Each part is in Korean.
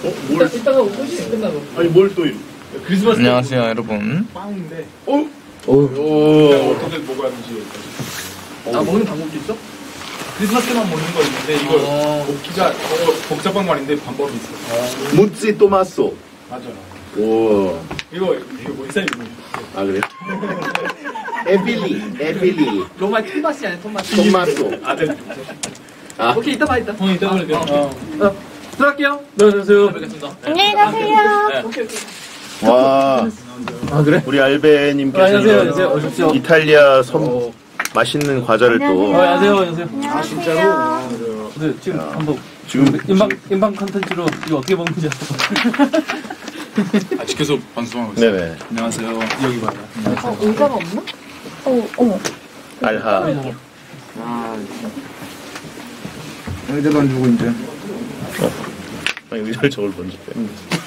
이따가 오지 끝나고. 아니 뭘 또 크리스마스 안녕하세요 여러분. 빵인데. 오. 어떻게 먹어야 되지? 먹는 방법도 있어? 크리스마스 때만 먹는 거 있는데 이걸 먹기가 복잡한 말인데 방법이 있어. 무찌 토마소. 맞아. 오. 이거 뭐 이상 이거. 아 그래? 에빌리. 로마 토마스 아니야 토마스. 토마소. 아들. 아. 오케이 이따 봐 이따. 이따 볼게요. 들어갈게요. 네, 안녕하세요. 뵙겠습니다. 안녕히 가세요. 오케이. 와. 아 그래? 우리 알베님께서 안녕하세요. 오십시오. 이탈리아 맛있는 과자를 또 안녕하세요. 아 진짜로? 네, 지금 한번 지금 인방 컨텐츠로 이거 어떻게 먹는지 아직 계속 방송하고 있어요. 네네 안녕하세요. 여기 봐요. 의자가 없나? 어머. 알하. 의자도 안 주고 이제. 아니 의자를 저걸 먼저 뺐네.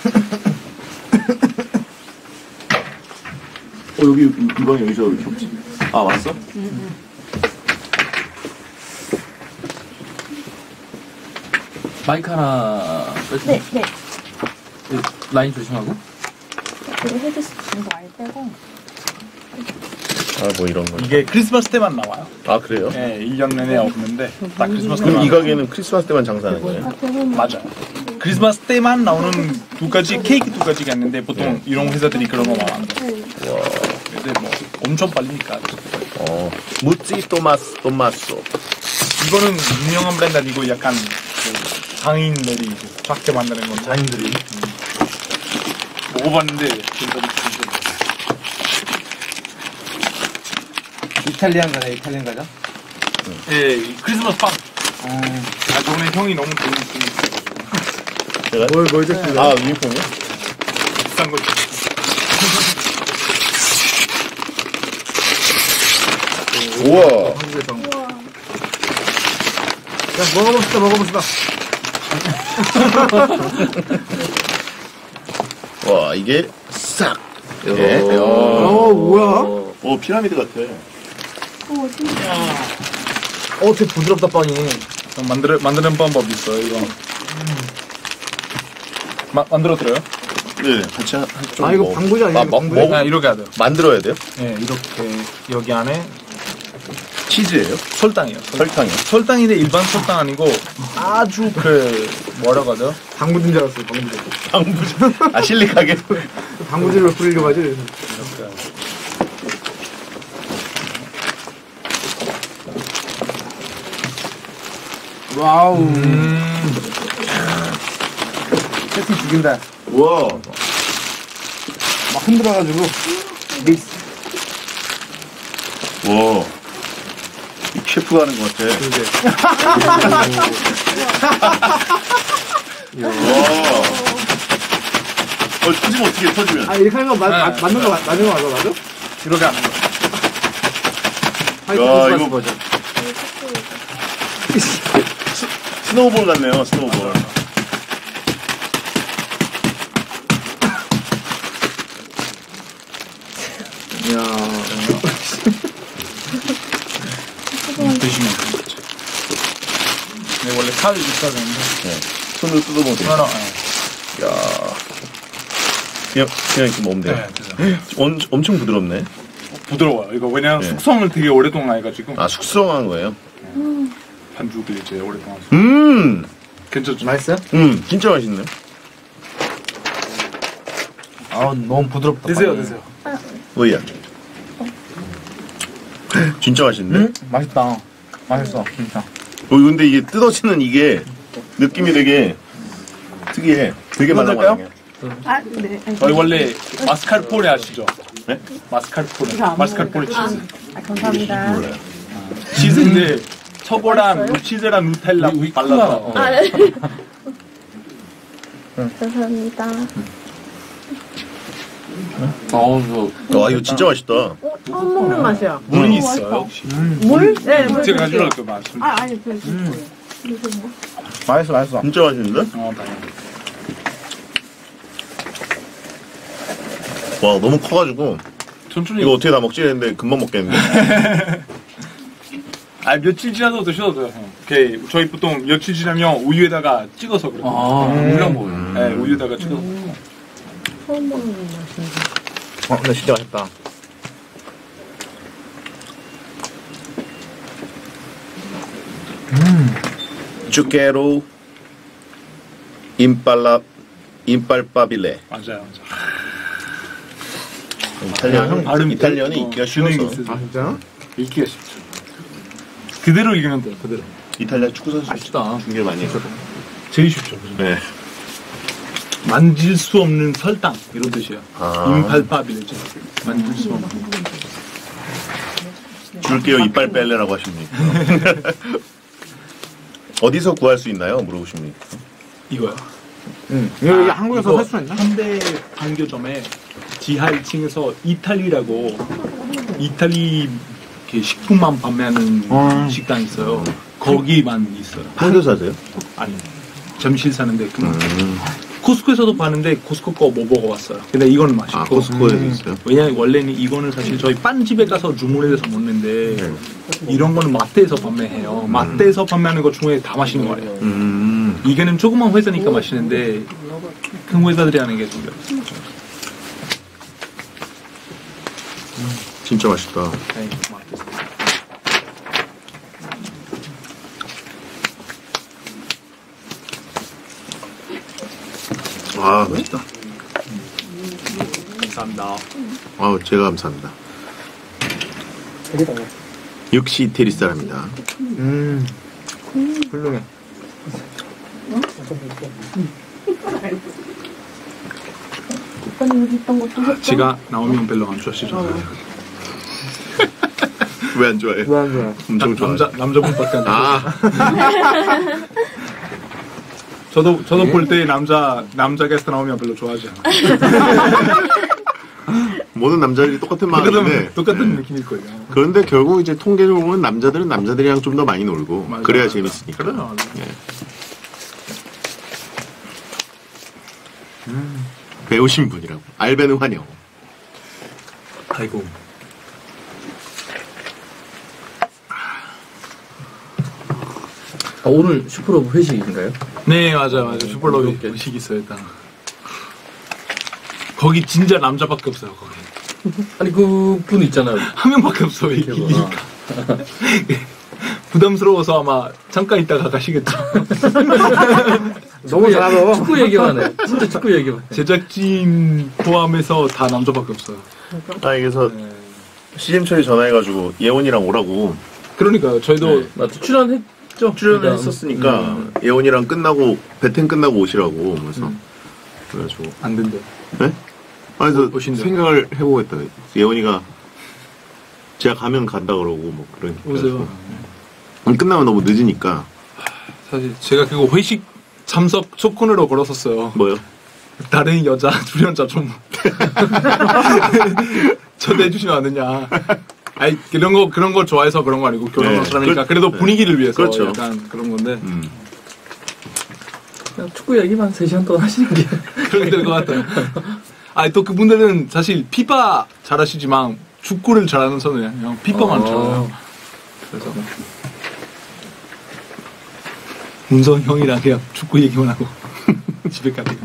여기 이 방에 의자 왜 이렇게 없지? 아 왔어? 마이크 하나 네. 라인 조심하고. 이거 헤드스 이거 알 빼고. 아 뭐 이런 거. 이게 크리스마스 때만 나와요. 아 그래요? 네, 1년 내내 없는데 딱 크리스마스 그럼 때만. 이 가게는 크리스마스 때만 장사하는 거예요? 맞아. 크리스마스 때만 나오는 두 가지 케이크 두 가지가 있는데 보통 이런 회사들이 그런 거 많아. 와. 근데 뭐 엄청 빨리니까. 무찌 토마소. 이거는 유명한 브랜드 아니고 약간 그 장인들이 작게 만드는 건 장인들이 먹어봤는데 진짜 이탈리안 과자? 예, 크리스마스 빵. 저번에 형이 너무 제가 뭘 드시나요? 아 유니폼이요? 비싼 거. 우와. 자, 먹어봅시다. 와 이게 싹. 네. 뭐야? 오 피라미드 같아. 되게 부드럽다 빵이. 만드는 방법 있어요, 이거. 만들어 드려요? 네 같이 좀. 이거 방부제 아니에요? 방부제? 네, 이렇게 해야 돼요. 만들어야 돼요? 네, 이렇게 여기 안에 치즈예요? 설탕이요. 설탕이요? 설탕인데 일반 설탕 아니고 아주 그 뭐라고 하죠? 방부제인 줄 알았어요, 방부제. 방부제. 아 실리카게. 방부제를 뿌리려고 하지. 와우. 세팅 죽인다. 우와. 막 흔들어가지고. 믹스. 와. 이 셰프가 하는 것 같아. 와. 터지면 어떻게 터지면? 이렇게 하는 거 맞는 거 맞아? 이렇게 하는 거. 야, 이거 버전. 스노우볼 같네요, 스노우볼. 드시면 되겠죠. 네, 원래 칼 있어야 되는데. 네. 손으로 뜯어보면 돼요. 야. 그냥 이렇게 먹으면 돼요. 네, 엄청 부드럽네. 부드러워요. 이거 왜냐면 네. 숙성을 되게 오랫동안 해가지고 아, 숙성한 거예요? 반죽을 이제 오랫동안. 괜찮죠? 맛있어요? 진짜 맛있네. 너무 부드럽다. 드세요. 뭐야? 진짜 맛있네. 맛있다. 맛있어, 진짜. 근데 이게 뜯어지는 이게 느낌이 되게 특이해. 되게 말랑말랑해. 네. 저희 원래 마스카르포네 아시죠? 네? 마스카르포네 치즈. 감사합니다. 몰라요. 치즈인데 초보랑 치즈랑 누텔라 발라서. 네. 감사합니다. 와, 이거 진짜 맛있다. 처음 먹는 맛이야. 물이 있어요 혹시? 물? 네, 물. 제가 가지고 그 말씀. 아니, 그 맛있어. 진짜 맛있는데? 다행이다. 와, 너무 커가지고 천천히. 이거 어떻게 다 먹지 했는데 금방 먹겠는데? 며칠 지나도 드셔도 돼요. 형. 저희 보통 며칠 지나면 우유에다가 찍어서 그래요. 물량 먹어요. 네, 우유에다가 찍어. 처음 먹는 맛인데. 근데 진짜 맛있다. 쭈케로 임빨바빌레. 맞아요. 발음이 이탈리안이 읽기가 쉬워서. 진짜? 읽기가 쉽죠. 그대로 읽으면 돼요. 그대로. 이탈리아 축구 선수 맛있다. 중계 많이 해서. 제일 쉽죠. 그죠? 네. 만질 수 없는 설탕 이런 뜻이에요. 아. 임팔파빌레죠. 만질 수 없는. 줄게요 이빨 뺄래라고 하십니까? 어디서 구할 수 있나요? 물어보십니까? 이거요. 여기 한국에서 이거 살 수 있나? 현대 판교점에 지하 1층에서 이탈리라고 이탈리 이렇게 식품만 판매하는 식당이 있어요. 거기만 있어요. 판교 사세요? 아니 점실 사는데 코스코에서도 파는데 코스코 거 못 먹어봤어요. 근데 이거는 맛있고. 아 코스코에 있어요? 왜냐면 원래는 이거는 사실 저희 빵집에 가서 주문해서 먹는데 이런 거는 마트에서 판매해요. 마트에서 판매하는 것 중에 다 맛있는 거예요. 이게는 조그만 회사니까 맛있는데 큰 회사들이 하는 게 좀. 진짜 맛있다. 네, 마트에서. 아 맛있다. 감사합니다. 아 제가 감사합니다. 역시 이태리 사람이다. 훌륭해. 오빠는 여기 있던 것도 했죠? 제가 나오면 별로 안 좋아하시죠? 왜 안 좋아해? 왜안 좋아? 엄청 좋아. 남자분밖에 안 좋아해요. 아 저도 볼 때 남자 게스트 나오면 별로 좋아하지 않아요. 모든 남자들이 똑같은 마음인데 똑같은 느낌일 거예요. 그런데 결국 이제 통계를 보면 남자들은 남자들이랑 좀 더 많이 놀고 맞아. 그래야 재밌으니까. 그래요. 배우신 분이라고. 알베는 환영. 아이고. 오늘 슈퍼로브 회식인가요? 네 맞아요. 슈퍼로비 음식 있어요 일단. 거기 진짜 남자밖에 없어요 거기. 아니 그분 있잖아요. 한 명밖에 없어 이기니까. 부담스러워서 아마 잠깐 있다가 가시겠죠. 너무 잘하어. 축구 얘기만 해. 진짜 축구 얘기만 해. 제작진 포함해서 다 남자밖에 없어요. 아 그래서 CM철이 전화해가지고 예원이랑 오라고 그러니까요. 저희도 나도 출연했죠. 출연을 했었으니까 예원이랑 끝나고 배팅 끝나고 오시라고 그래서 그래가지고 안 된대. 네? 아 그래서 오신대요. 생각을 해보겠다. 예원이가 제가 가면 간다 그러고 뭐 그러니까 오세요. 끝나면 너무 늦으니까 사실 제가 그거 회식 참석 조건으로 걸었었어요. 뭐요? 다른 여자 출연자 좀 초대해 주시면 안 되냐. 아니 그런 거 좋아해서 그런 거 아니고 결혼한 네. 사람이니까 그래도 분위기를 위해서 그렇죠. 약간 그런 건데 그냥 축구 얘기만 3시간 동안 하시는 게. 그렇게 될 것 같아요. 아니 또 그분들은 사실 피파 잘하시지만 축구를 잘하는 선은 그냥 피파만 잘해요. 그래서 문성 형이랑 그냥 축구 얘기만 하고 집에 가고.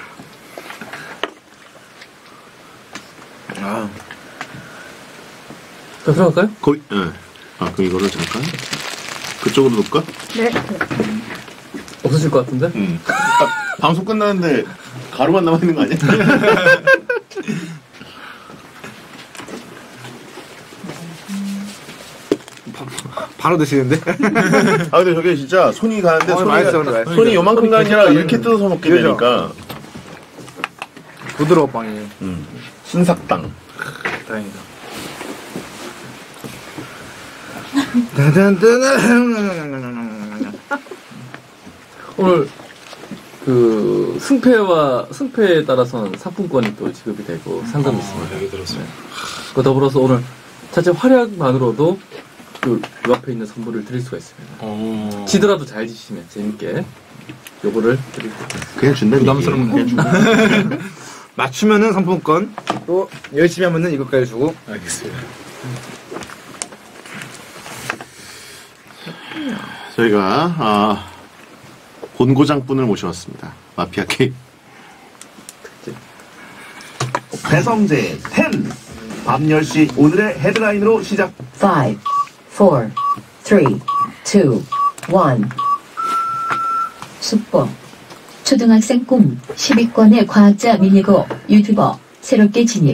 아, 자, 들어갈까요? 거기 예. 아 그럼 이거를 잠깐 그쪽으로 놓을까? 네. 없어질 것 같은데? 아, 방송 끝나는데 가루만 남아 있는 거 아니야? 바로 드시는데? 아 근데 저게 진짜 손이 가는데 맛있어, 근데 맛있어. 손이 요만큼 가는 게 아니라 이렇게 뜯어서 먹게 그죠? 되니까 부드러운 빵이에요. 신삭당. 다행이다. 오늘 그 승패에 따라서는 상품권이 또 지급이 되고 상금이 있습니다. 얘기 들었어요. 그 더불어서 오늘 자체 활약만으로도 그 앞에 있는 선물을 드릴 수가 있습니다. 지더라도 잘 지시면 재밌게 요거를 드리고. 그냥 준다는 부담스럽네. 맞추면은 상품권, 또 열심히 하면은 이것까지 주고. 알겠습니다. 저희가 본고장 분을 모셔왔습니다. 마피아 K 배성재 10. 밤 10시 오늘의 헤드라인으로 시작. 5, 4, 3, 2, 1. 숙보. 초등학생 꿈 10위권의 과학자 밀리고 유튜버 새롭게 진입.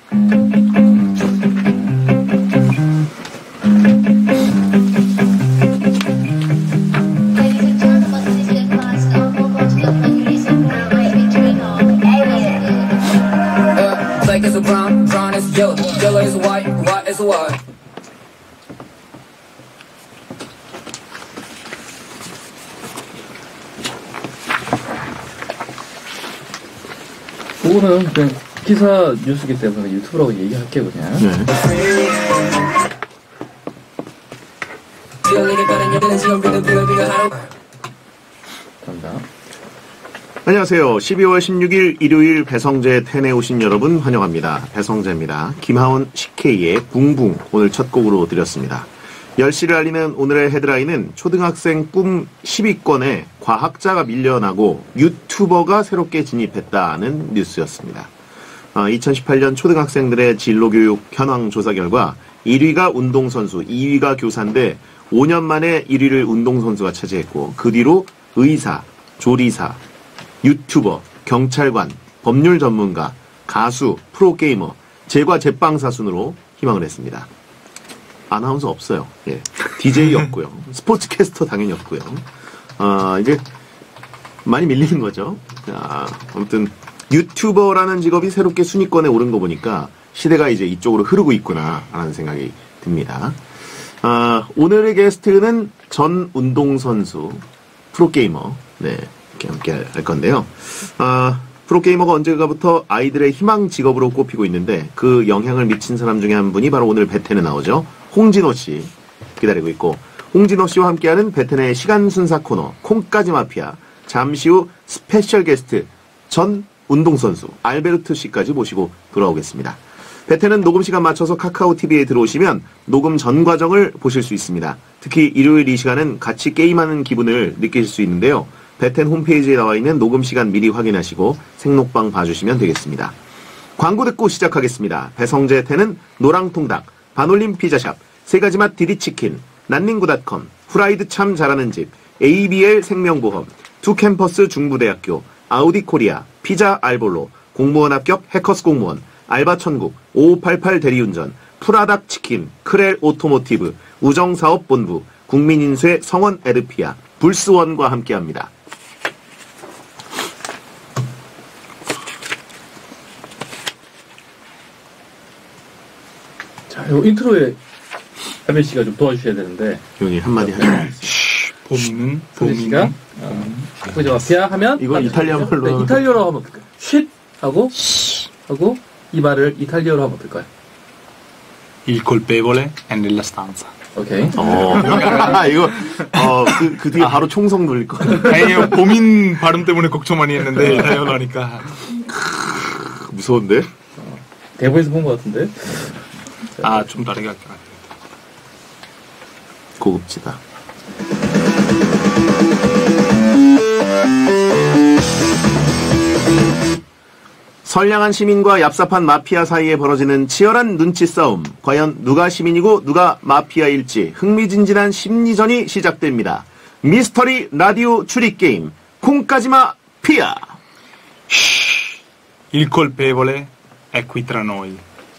Black is a brown, brown is yellow, yellow is white, white is white. 그거는 그냥 기사 뉴스기 때문에 유튜브라고 얘기할게요 그냥. 감사합니다. 안녕하세요. 12월 16일 일요일 배성재 10에 오신 여러분 환영합니다. 배성재입니다. 김하온 CK의 붕붕 오늘 첫 곡으로 드렸습니다. 10시를 알리는 오늘의 헤드라인은 초등학생 꿈 10위권에 과학자가 밀려나고 유튜버가 새롭게 진입했다는 뉴스였습니다. 2018년 초등학생들의 진로교육 현황 조사 결과 1위가 운동선수, 2위가 교사인데 5년 만에 1위를 운동선수가 차지했고 그 뒤로 의사, 조리사, 유튜버, 경찰관, 법률 전문가, 가수, 프로게이머, 제과 제빵사 순으로 희망을 했습니다. 아나운서 없어요. 예. DJ 없고요. 스포츠캐스터 당연히 없고요. 이제 많이 밀리는 거죠. 아무튼 유튜버라는 직업이 새롭게 순위권에 오른 거 보니까 시대가 이제 이쪽으로 흐르고 있구나 라는 생각이 듭니다. 오늘의 게스트는 전 운동선수, 프로게이머, 네, 이렇게 함께 할 건데요. 프로게이머가 언젠가부터 아이들의 희망 직업으로 꼽히고 있는데 그 영향을 미친 사람 중에 한 분이 바로 오늘 베텐에 나오죠. 홍진호 씨 기다리고 있고 홍진호 씨와 함께하는 베텐의 시간 순사 코너 콩까지 마피아 잠시 후 스페셜 게스트 전 운동선수 알베르트 씨까지 모시고 돌아오겠습니다. 베텐은 녹음 시간 맞춰서 카카오 TV에 들어오시면 녹음 전 과정을 보실 수 있습니다. 특히 일요일 이 시간은 같이 게임하는 기분을 느끼실 수 있는데요. 베텐 홈페이지에 나와 있는 녹음 시간 미리 확인하시고 생록방 봐주시면 되겠습니다. 광고 듣고 시작하겠습니다. 배성재 텐은 노랑통닭, 반올림 피자샵, 세가지맛 디디치킨, 난닝구닷컴, 후라이드 참 잘하는 집, ABL 생명보험, 투캠퍼스 중부대학교, 아우디 코리아, 피자 알볼로, 공무원 합격 해커스 공무원, 알바천국, 5588 대리운전, 프라닥 치킨, 크렐 오토모티브, 우정사업본부, 국민인쇄 성원 에드피아, 불스원과 함께합니다. 자, 요 인트로에 하멜 씨가 좀 도와주셔야 되는데. 여기 한마디 하죠. 봄이는 씨가 그죠 마피아 하면 이거 이탈리아 말로. 네, 이탈리아로 하면 어떨까요? 쉿 하고 이 말을 이탈리아로 하면 어떨까요? Il colpevole è nella stanza. 오케이. 이거 그 뒤에 바로 총성 눌릴 거. 다행히 봄인 발음 때문에 걱정 많이 했는데 이탈리아로 하니까 무서운데? 대본에서 본 것 같은데. 좀 다르게 할게. 고급지다. 선량한 시민과 얍삽한 마피아 사이에 벌어지는 치열한 눈치 싸움. 과연 누가 시민이고 누가 마피아일지 흥미진진한 심리전이 시작됩니다. 미스터리 라디오 추리게임 콩까지마 피아. Il colpevole è qui tra noi.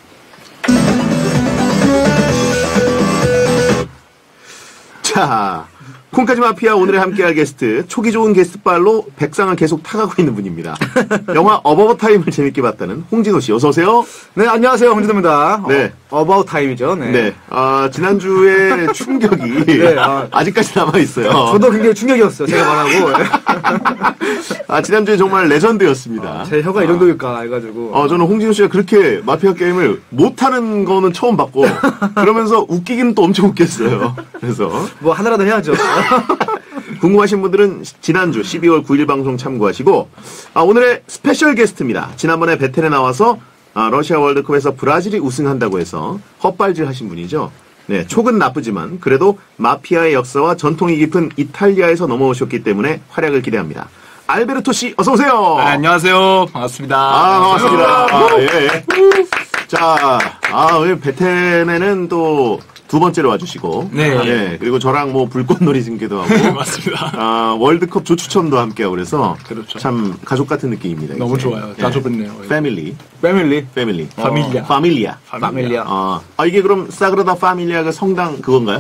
자, 콩까지 마피아 오늘의 함께할 게스트 초기 좋은 게스트발로 백상을 계속 타가고 있는 분입니다. 영화 어바웃 타임을 재밌게 봤다는 홍진호 씨 어서 오세요. 네, 안녕하세요. 홍진호입니다. 네. 어바웃 타임이죠. 네. 네. 지난주에 충격이 네, 아직까지 남아 있어요. 저도 굉장히 충격이었어요. 제가 말하고. 지난주에 정말 레전드였습니다. 제 혀가 이 정도일까 해가지고. 저는 홍진호 씨가 그렇게 마피아 게임을 못하는 거는 처음 봤고 그러면서 웃기기는 또 엄청 웃겼어요. 그래서 뭐 하나라도 해야죠. 궁금하신 분들은 지난주 12월 9일 방송 참고하시고 오늘의 스페셜 게스트입니다. 지난번에 베텐에 나와서 러시아 월드컵에서 브라질이 우승한다고 해서 헛발질 하신 분이죠. 네, 촉은 나쁘지만 그래도 마피아의 역사와 전통이 깊은 이탈리아에서 넘어오셨기 때문에 활약을 기대합니다. 알베르토 씨, 어서 오세요. 안녕하세요. 반갑습니다. 반갑습니다. 예. 자, 오늘 베텐에는 또 두 번째로 와주시고. 네. 예. 그리고 저랑 뭐 불꽃놀이 중계도 하고. 맞습니다. 월드컵 조추첨도 함께하고 그래서. 그렇죠. 참 가족 같은 느낌입니다. 너무 이제. 좋아요. 자주 뵙네요. 패밀리. 패밀리. 파밀리아. 파밀리아. 이게 그럼 사그라다 파밀리아가 성당 그건가요?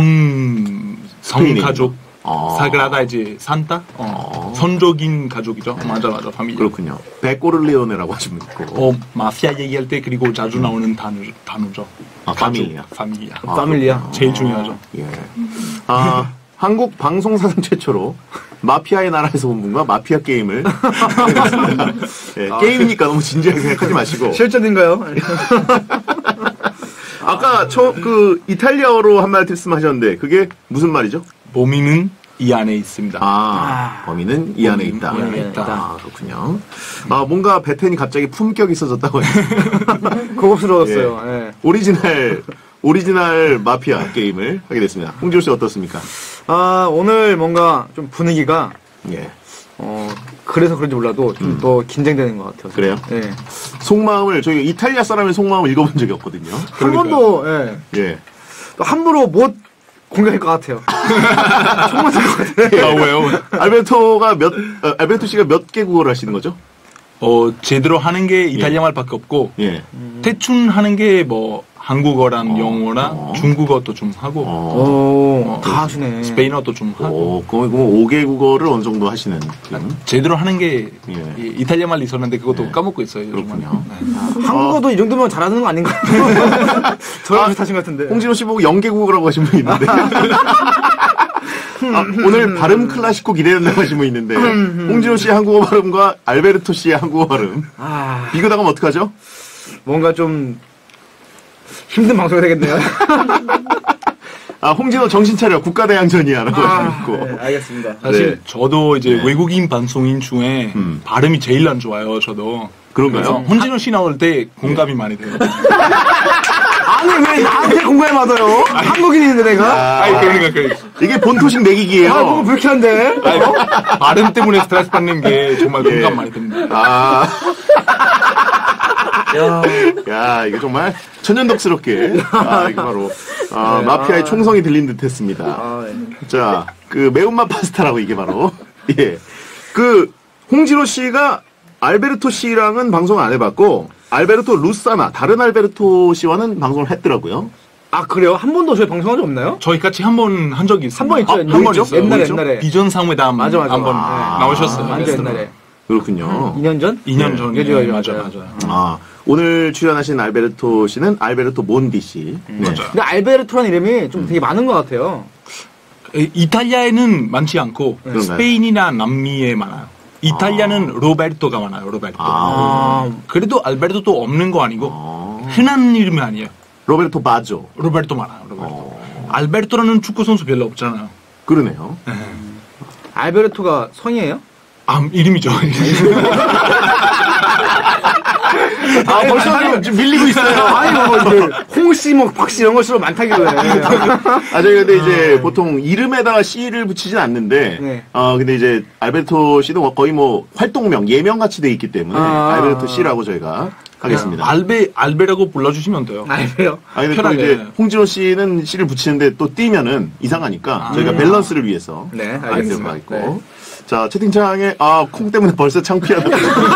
성가족. 사그라다 이제 산타? 선족인 가족이죠. 맞아. 파밀리아. 그렇군요. 베꼬를레오네라고 하시면 있고. 마피아 얘기할 때 그리고 자주 나오는 단어죠. 파밀리아. 파밀리아. 제일 중요하죠. 예. 한국 방송사상 최초로 마피아의 나라에서 온 분과 마피아 게임을 하겠습니다. 예, 게임이니까 너무 진지하게 생각하지 마시고. 실전인가요? 아까 이탈리아어로 한 말씀하셨는데 그게 무슨 말이죠? 범인은 이 안에 있습니다. 범인은 이 안에 있다. 이 안에 있다. 그렇군요. 뭔가 베텐이 갑자기 품격이 있어졌다고 해요. 고급스러웠어요. 예. 오리지널 마피아 게임을 하게 됐습니다. 홍지호 씨 어떻습니까? 오늘 뭔가 좀 분위기가 예. 그래서 그런지 몰라도 좀 더 긴장되는 것 같아요. 그래요? 예. 속마음을 저희 이탈리아 사람의 속마음을 읽어본 적이 없거든요. 한 번도 예. 또 함부로 못 공개할 것 같아요. 정말 될것 같아요. 왜요? 알베르토 씨가 몇 개 국어를 하시는 거죠? 제대로 하는 게 이탈리아 말밖에 없고 예. 대충 하는 게 뭐 한국어랑 영어랑 중국어도 좀 하고 다 하시네. 스페인어도 좀 하고. 그럼 5개 국어를 어느 정도 하시는 분? 제대로 하는 게 예. 이탈리아 말 있었는데 그것도 까먹고 있어요. 그렇군요. 한국어도 이 정도면 잘하는 거 아닌가요? 저랑 비슷하신 것 같은데. 홍진호 씨 보고 0개 국어라고 하신 분 있는데. 오늘 발음 클래시코 기대된다고 하신 분 있는데. 홍진호 씨의 한국어 발음과 알베르토 씨의 한국어 발음. 비교당하면 어떡하죠? 뭔가 좀 힘든 방송이 되겠네요. 홍진호 정신 차려 국가대항전이야라고 하시고 있고. 네, 알겠습니다. 사실 저도 이제 외국인 방송인 중에 발음이 제일 안 좋아요. 저도. 그런가요? 홍진호 씨 나올 때 공감이 많이 돼요. 아니 왜 나한테 공감을 받아요? 한국인인데 내가? 그러니까. 이게 본토식 내기기예요. 너무 불쾌한데? 발음 때문에 스트레스 받는 게 정말 공감 많이 됩니다. 야, 이거 정말 천연덕스럽게. 이게 바로, 마피아의 총성이 들린 듯 했습니다. 자, 매운맛 파스타라고 이게 바로. 예. 홍진호 씨가 알베르토 씨랑은 방송을 안 해봤고, 알베르토 루사나, 다른 알베르토 씨와는 방송을 했더라고요. 그래요? 한 번도 저희 방송한 적 없나요? 저희 같이 한 번 한 적이 있어요. 한 번 있죠. 한 번 있어요. 옛날에. 비전상회담 맞아. 한번 나오셨어요. 완전 옛날에. 그렇군요. 2년 전? 2년 전. 맞아요. 오늘 출연하신 알베르토 씨는 알베르토 몬디 씨. 맞아요. 근데 알베르토라는 이름이 좀 되게 많은 것 같아요. 이탈리아에는 많지 않고 그런가요? 스페인이나 남미에 많아요. 이탈리아는 로베르토가 많아요. 로베르토. 그래도 알베르토도 없는 거 아니고 흔한 이름이 아니에요. 로베르토 바조. 로베르토 많아요. 로베르토. 알베르토라는 축구 선수 별로 없잖아요. 그러네요. 알베르토가 성이에요? 이름이죠. 벌써 좀 밀리고 있어요. 홍씨, 박씨 이런 것으로 많다길래. 저희 근데 이제 보통 이름에다가 씨를 붙이진 않는데, 네. 근데 이제 알베르토 씨도 거의 활동명, 예명같이 돼 있기 때문에, 알베르토 씨라고 저희가 하겠습니다. 알베라고 불러주시면 돼요. 알베요? 근데 또 편하게. 이제 홍진호 씨는 씨를 붙이는데 또 띄면은 이상하니까 저희가 밸런스를 위해서. 네, 알겠습니다. 알겠습니다. 있고. 자, 채팅창에, 콩 때문에 벌써 창피하다고.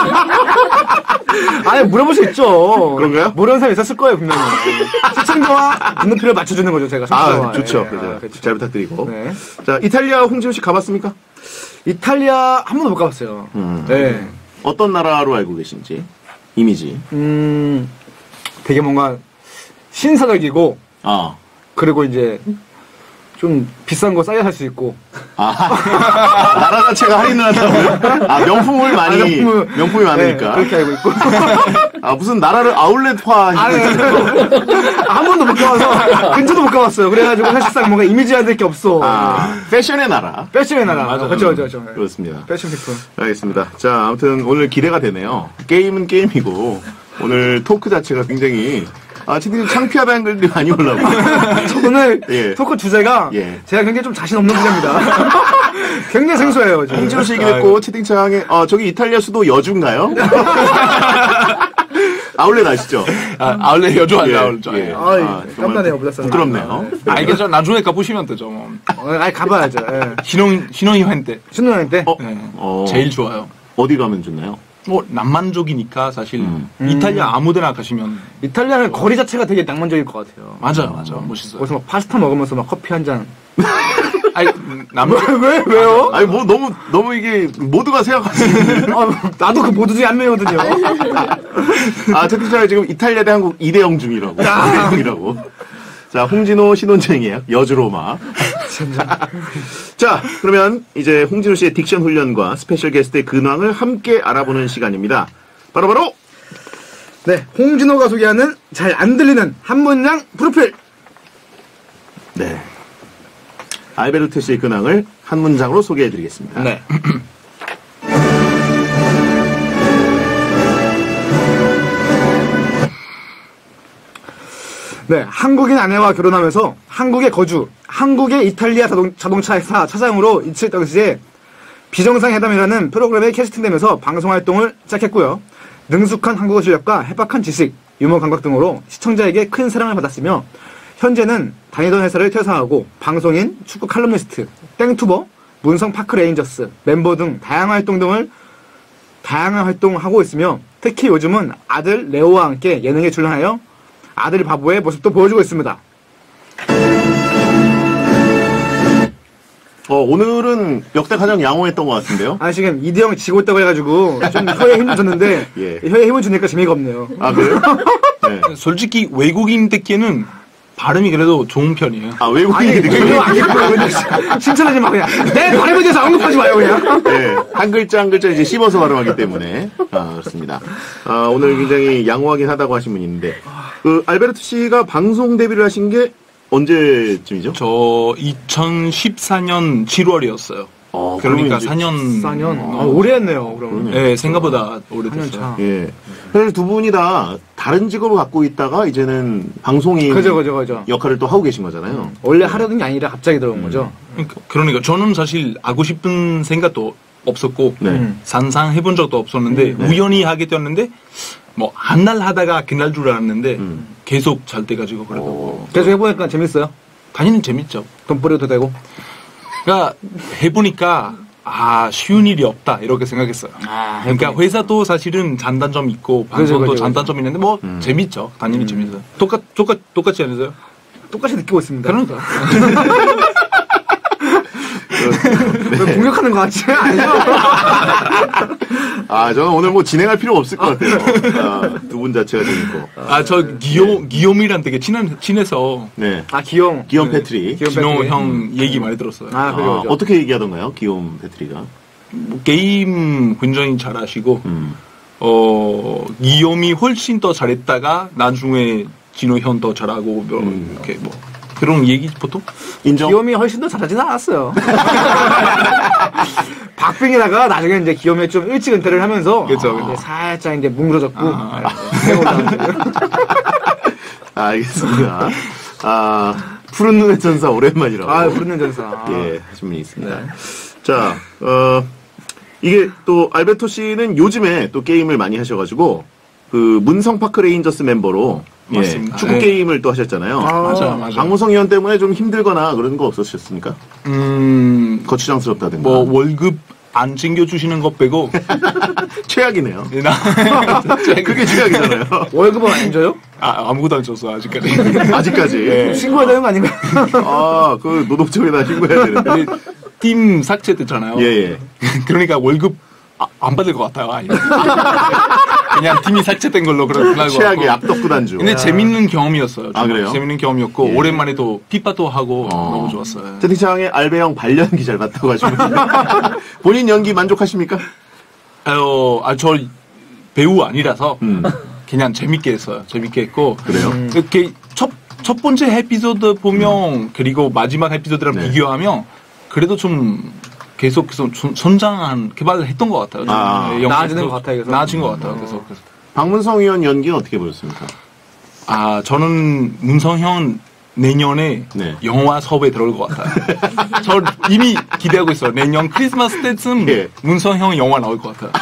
물어볼 수 있죠. 그런가요? 모르는 사람 있었을 거예요, 분명히. 시청자와 눈높이를 맞춰주는 거죠, 제가. 좋죠. 그렇죠. 잘 부탁드리고. 네. 자, 이탈리아 홍진호 씨 가봤습니까? 이탈리아 한 번도 못 가봤어요. 네. 어떤 나라로 알고 계신지? 이미지. 되게 뭔가 신사적이고, 그리고 이제 좀 비싼 거 싸게 살 수 있고. 나라 자체가 할인을 한다고요? 명품을 많이, 명품이 많으니까. 네, 그렇게 알고 있고. 무슨 나라를 아울렛화 한 번도 못 가봐서, 근처도 못 가봤어요. 그래가지고 사실상 뭔가 이미지화 될 게 없어. 패션의 나라. 패션의 나라. 맞아. 그렇죠. 그렇습니다. 패션 피플. 알겠습니다. 자, 아무튼 오늘 기대가 되네요. 게임은 게임이고, 오늘 토크 자체가 굉장히 채팅창 창피하다는 글들이 많이 올라오고. 오늘 토크 주제가 제가 굉장히 좀 자신 없는 분야입니다. 굉장히 생소해요. 홍진호 씨 얘기를 했고, 채팅창에, 저기 이탈리아 수도 여주인가요? 아울렛 아시죠? 아울렛 여주 아니에요, 아울렛. 깜나네요, 부끄럽네요. 알겠죠? 나중에 가보시면 되죠, 뭐. 가봐야죠. 신혼여행 때. 신혼여행 때? 제일 좋아요. 어디 가면 좋나요? 낭만적이니까 사실 이탈리아 아무데나 가시면 이탈리아는 거리 자체가 되게 낭만적일 것 같아요. 맞아 멋있어요. 거기서 막 파스타 먹으면서 막 커피 한 잔. 아니 왜요? 아니 뭐 너무 이게 모두가 생각하시는. 나도 그 모두 중에 한 명이거든요. 채팅창에 지금 이탈리아 대 한국 2대0 중이라고. 2대0이라고. 자, 홍진호 신혼여행이에요. 여주로마. 자, 그러면 이제 홍진호 씨의 딕션 훈련과 스페셜 게스트의 근황을 함께 알아보는 시간입니다. 바로 네, 홍진호가 소개하는 잘 안 들리는 한 문장 프로필. 네. 알베르토 씨의 근황을 한 문장으로 소개해드리겠습니다. 네. 네, 한국인 아내와 결혼하면서 한국에 거주, 한국의 이탈리아 자동차 회사 차장으로 이칠 당시에 비정상회담이라는 프로그램에 캐스팅되면서 방송활동을 시작했고요. 능숙한 한국어 실력과 해박한 지식, 유머 감각 등으로 시청자에게 큰 사랑을 받았으며 현재는 다니던 회사를 퇴사하고 방송인, 축구 칼럼니스트, 땡투버, 문성 파크 레인저스, 멤버 등 다양한 활동을 하고 있으며 특히 요즘은 아들 레오와 함께 예능에 출연하여 아들 바보의 모습도 보여주고 있습니다. 오늘은 역대 가장 양호했던 것 같은데요? 지금 이대형이 지고 있다고 해가지고 좀 혀에 힘을 줬는데 혀에 힘을 주니까 재미가 없네요. 그래요? 네. 솔직히 외국인 듣기에는 발음이 그래도 좋은 편이에요. 외국인이 듣기에는? 칭찬하지 마, 그냥. 내 발음에 대해서 언급하지 마요, 그냥. 네. 한 글자 한 글자 이제 씹어서 발음하기 때문에. 그렇습니다. 오늘 굉장히 양호하긴 하다고 하신 분이 있는데, 알베르토 씨가 방송 데뷔를 하신 게 언제쯤이죠? 저 2014년 7월이었어요. 그러니까 4년. 오래 했네요, 그러면. 네, 생각보다 오래됐어요. 예. 사실 두 분이 다 다른 직업을 갖고 있다가 이제는 방송인 그죠. 역할을 또 하고 계신 거잖아요. 원래 하려던 게 아니라 갑자기 들어온 거죠. 그러니까 저는 사실 하고 싶은 생각도 없었고 상상해본 적도 없었는데 우연히 하게 되었는데 뭐 한 날 하다가 그날 줄 알았는데 계속 잘 돼가지고 그래도 계속 해보니까 재밌어요? 당연히 재밌죠. 돈 뿌려도 되고. 그러니까 해보니까 쉬운 일이 없다 이렇게 생각했어요. 그러니까 회사도 사실은 장단점 있고 방송도 장단점 있는데 뭐 재밌죠. 당연히 재밌어요. 똑같지 않으세요? 똑같이 느끼고 있습니다. 그러니까. 왜 공격하는 거 같지? 저는 오늘 뭐 진행할 필요가 없을 것 같아요. 두 분 자체가 재밌고. 저 기욤이랑 되게 친해서. 네. 기욤 패트릭. 진호 형 얘기 많이 들었어요. 그래요. 어떻게 얘기하던가요? 기욤 패트릭가? 게임 굉장히 잘하시고, 기욤이 훨씬 더 잘했다가 나중에 진호 형 더 잘하고, 이렇게 뭐. 그런 얘기 보통? 인정. 기욤이 훨씬 더 잘하진 않았어요. 박빙이다가 나중에 이제 기욤이 좀 일찍 은퇴를 하면서 그렇죠. 살짝 이제 뭉그러졌고 알겠습니다. 푸른 눈의 전사 오랜만이라고. 푸른 눈의 전사. 예, 하신 분이 있습니다. 네. 자, 이게 또 알베르토 씨는 요즘에 또 게임을 많이 하셔가지고 그 문성 파크 레인저스 멤버로 맞습니다. 축구 게임을 또 하셨잖아요. 맞아. 박무성 의원 때문에 좀 힘들거나 그런 거 없으셨습니까? 거추장스럽다든가. 뭐 월급 안 챙겨주시는 것 빼고 최악이네요. 그게 최악이잖아요. 월급은 안 줘요? 아무것도 안 줬어 아직까지. 아직까지. 네. 신고해야 되는 거 아닌가요? 그 노동청에다 신고해야 되는데. 팀 삭제됐잖아요. 예. 그러니까 월급 안 받을 것 같아요. 그냥 팀이 삭제된 걸로 그러고. 최악의 압덕구단주. 근데 재밌는 경험이었어요. 그래요? 재밌는 경험이었고 오랜만에 또 피파도 하고 너무 좋았어요. 채팅창에 알베형 발연기 잘 봤다고 하시면 본인 연기 만족하십니까? 저 배우 아니라서 그냥 재밌게 했어요. 재밌게 했고. 그래요? 이렇게 첫 번째 에피소드 보면 그리고 마지막 에피소드랑 비교하면 그래도 좀 계속 개발을 했던 것 같아요. 나아지는 것 같아요. 나아진 것 같아요. 그래서. 박문성 의원 연기는 어떻게 보셨습니까? 저는 문성형 내년에 네. 영화 섭외 들어올 것 같아요. 저 이미 기대하고 있어요. 내년 크리스마스 때쯤 예. 문성형 영화 나올 것 같아요.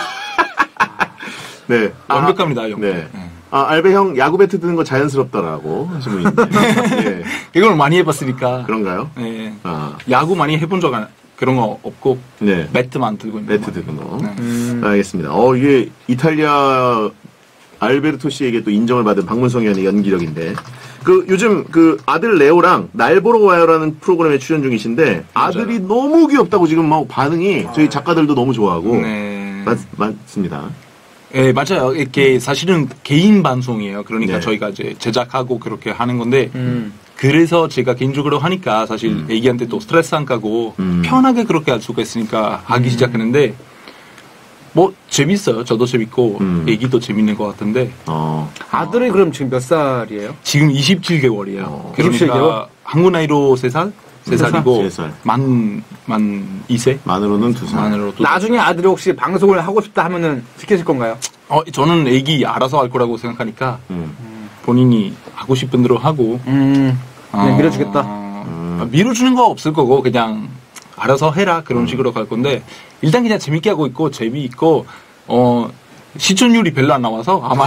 네. 완벽합니다, 영화. 네. 알베 형 야구 배트 드는 거 자연스럽다라고 하신 분 있는데. 예. 이걸 많이 해봤으니까. 그런가요? 네. 아, 야구 많이 해본 적 그런 거 없고 네. 매트만 들고 있는 배트 거. 드는 거. 네. 알겠습니다. 이게 이탈리아 알베르토 씨에게 또 인정을 받은 박문성 의원의 연기력인데. 요즘 아들 레오랑 날 보러 와요라는 프로그램에 출연 중이신데 아들이 너무 귀엽다고 지금 막 반응이 저희 작가들도 너무 좋아하고. 네. 맞습니다. 네, 맞아요. 이렇게 사실은 개인 방송이에요. 그러니까 네. 저희가 이제 제작하고 그렇게 하는 건데, 그래서 제가 개인적으로 하니까 사실 애기한테 또 스트레스 안 가고 편하게 그렇게 할 수가 있으니까 하기 시작했는데, 뭐 재밌어요. 저도 재밌고 애기도 재밌는 것 같은데. 아들이 그럼 지금 몇 살이에요? 지금 27개월이에요. 그러니까 27개월? 한국 나이로 3살? 3살이고 3살. 만 2세? 만으로는 2살. 만으로 또. 나중에 아들이 혹시 방송을 하고 싶다 하면은 시키실 건가요? 저는 애기 알아서 할 거라고 생각하니까 본인이 하고 싶은 대로 하고. 그냥 밀어주겠다. 밀어주는 거 없을 거고 그냥 알아서 해라 그런 식으로 갈 건데 일단 그냥 재밌게 하고 있고 재미있고 시청률이 별로 안 나와서 아마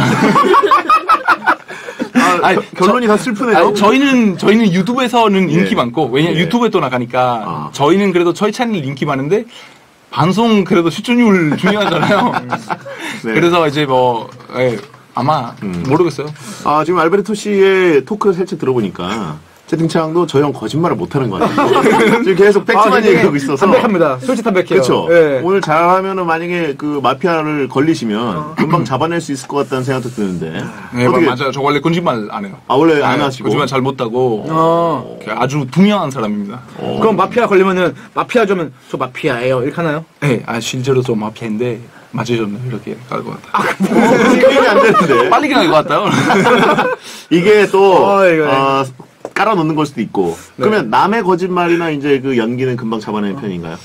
결론이 다 슬프네요. 저희는 유튜브에서는 인기 예. 많고 왜냐면 예. 유튜브에 또 나가니까 저희는 그래도 저희 채널 인기 많은데 방송 그래도 시청률 중요하잖아요. 네. 그래서 이제 아마 모르겠어요. 지금 알베르토 씨의 토크를 살짝 들어보니까 채팅창도 저 형 거짓말을 못하는 것 같아요. 지금 계속 팩트만 굉장히 얘기하고 있어서. 담백합니다. 솔직 담백해요. 그렇죠. 예. 오늘 잘하면은 만약에 마피아를 걸리시면 금방 잡아낼 수 있을 것 같다는 생각도 드는데. 네, 어떻게- 맞아요. 저 원래 거짓말 안 해요. 원래 안 네, 하시고. 거짓말 잘 못하고 아주 투명한 사람입니다. 그럼 마피아 걸리면은 마피아 좀 저 마피아예요. 이렇게 하나요? 네, 실제로 좀 마피아인데 맞으셨네요. 이렇게 갈 것 같아요. 지금이 안 되는데. 빨리 갈 것 같아요. 이게 또 이거 깔아놓는 걸 수도 있고. 그러면 남의 거짓말이나 이제 연기는 금방 잡아내는 편인가요?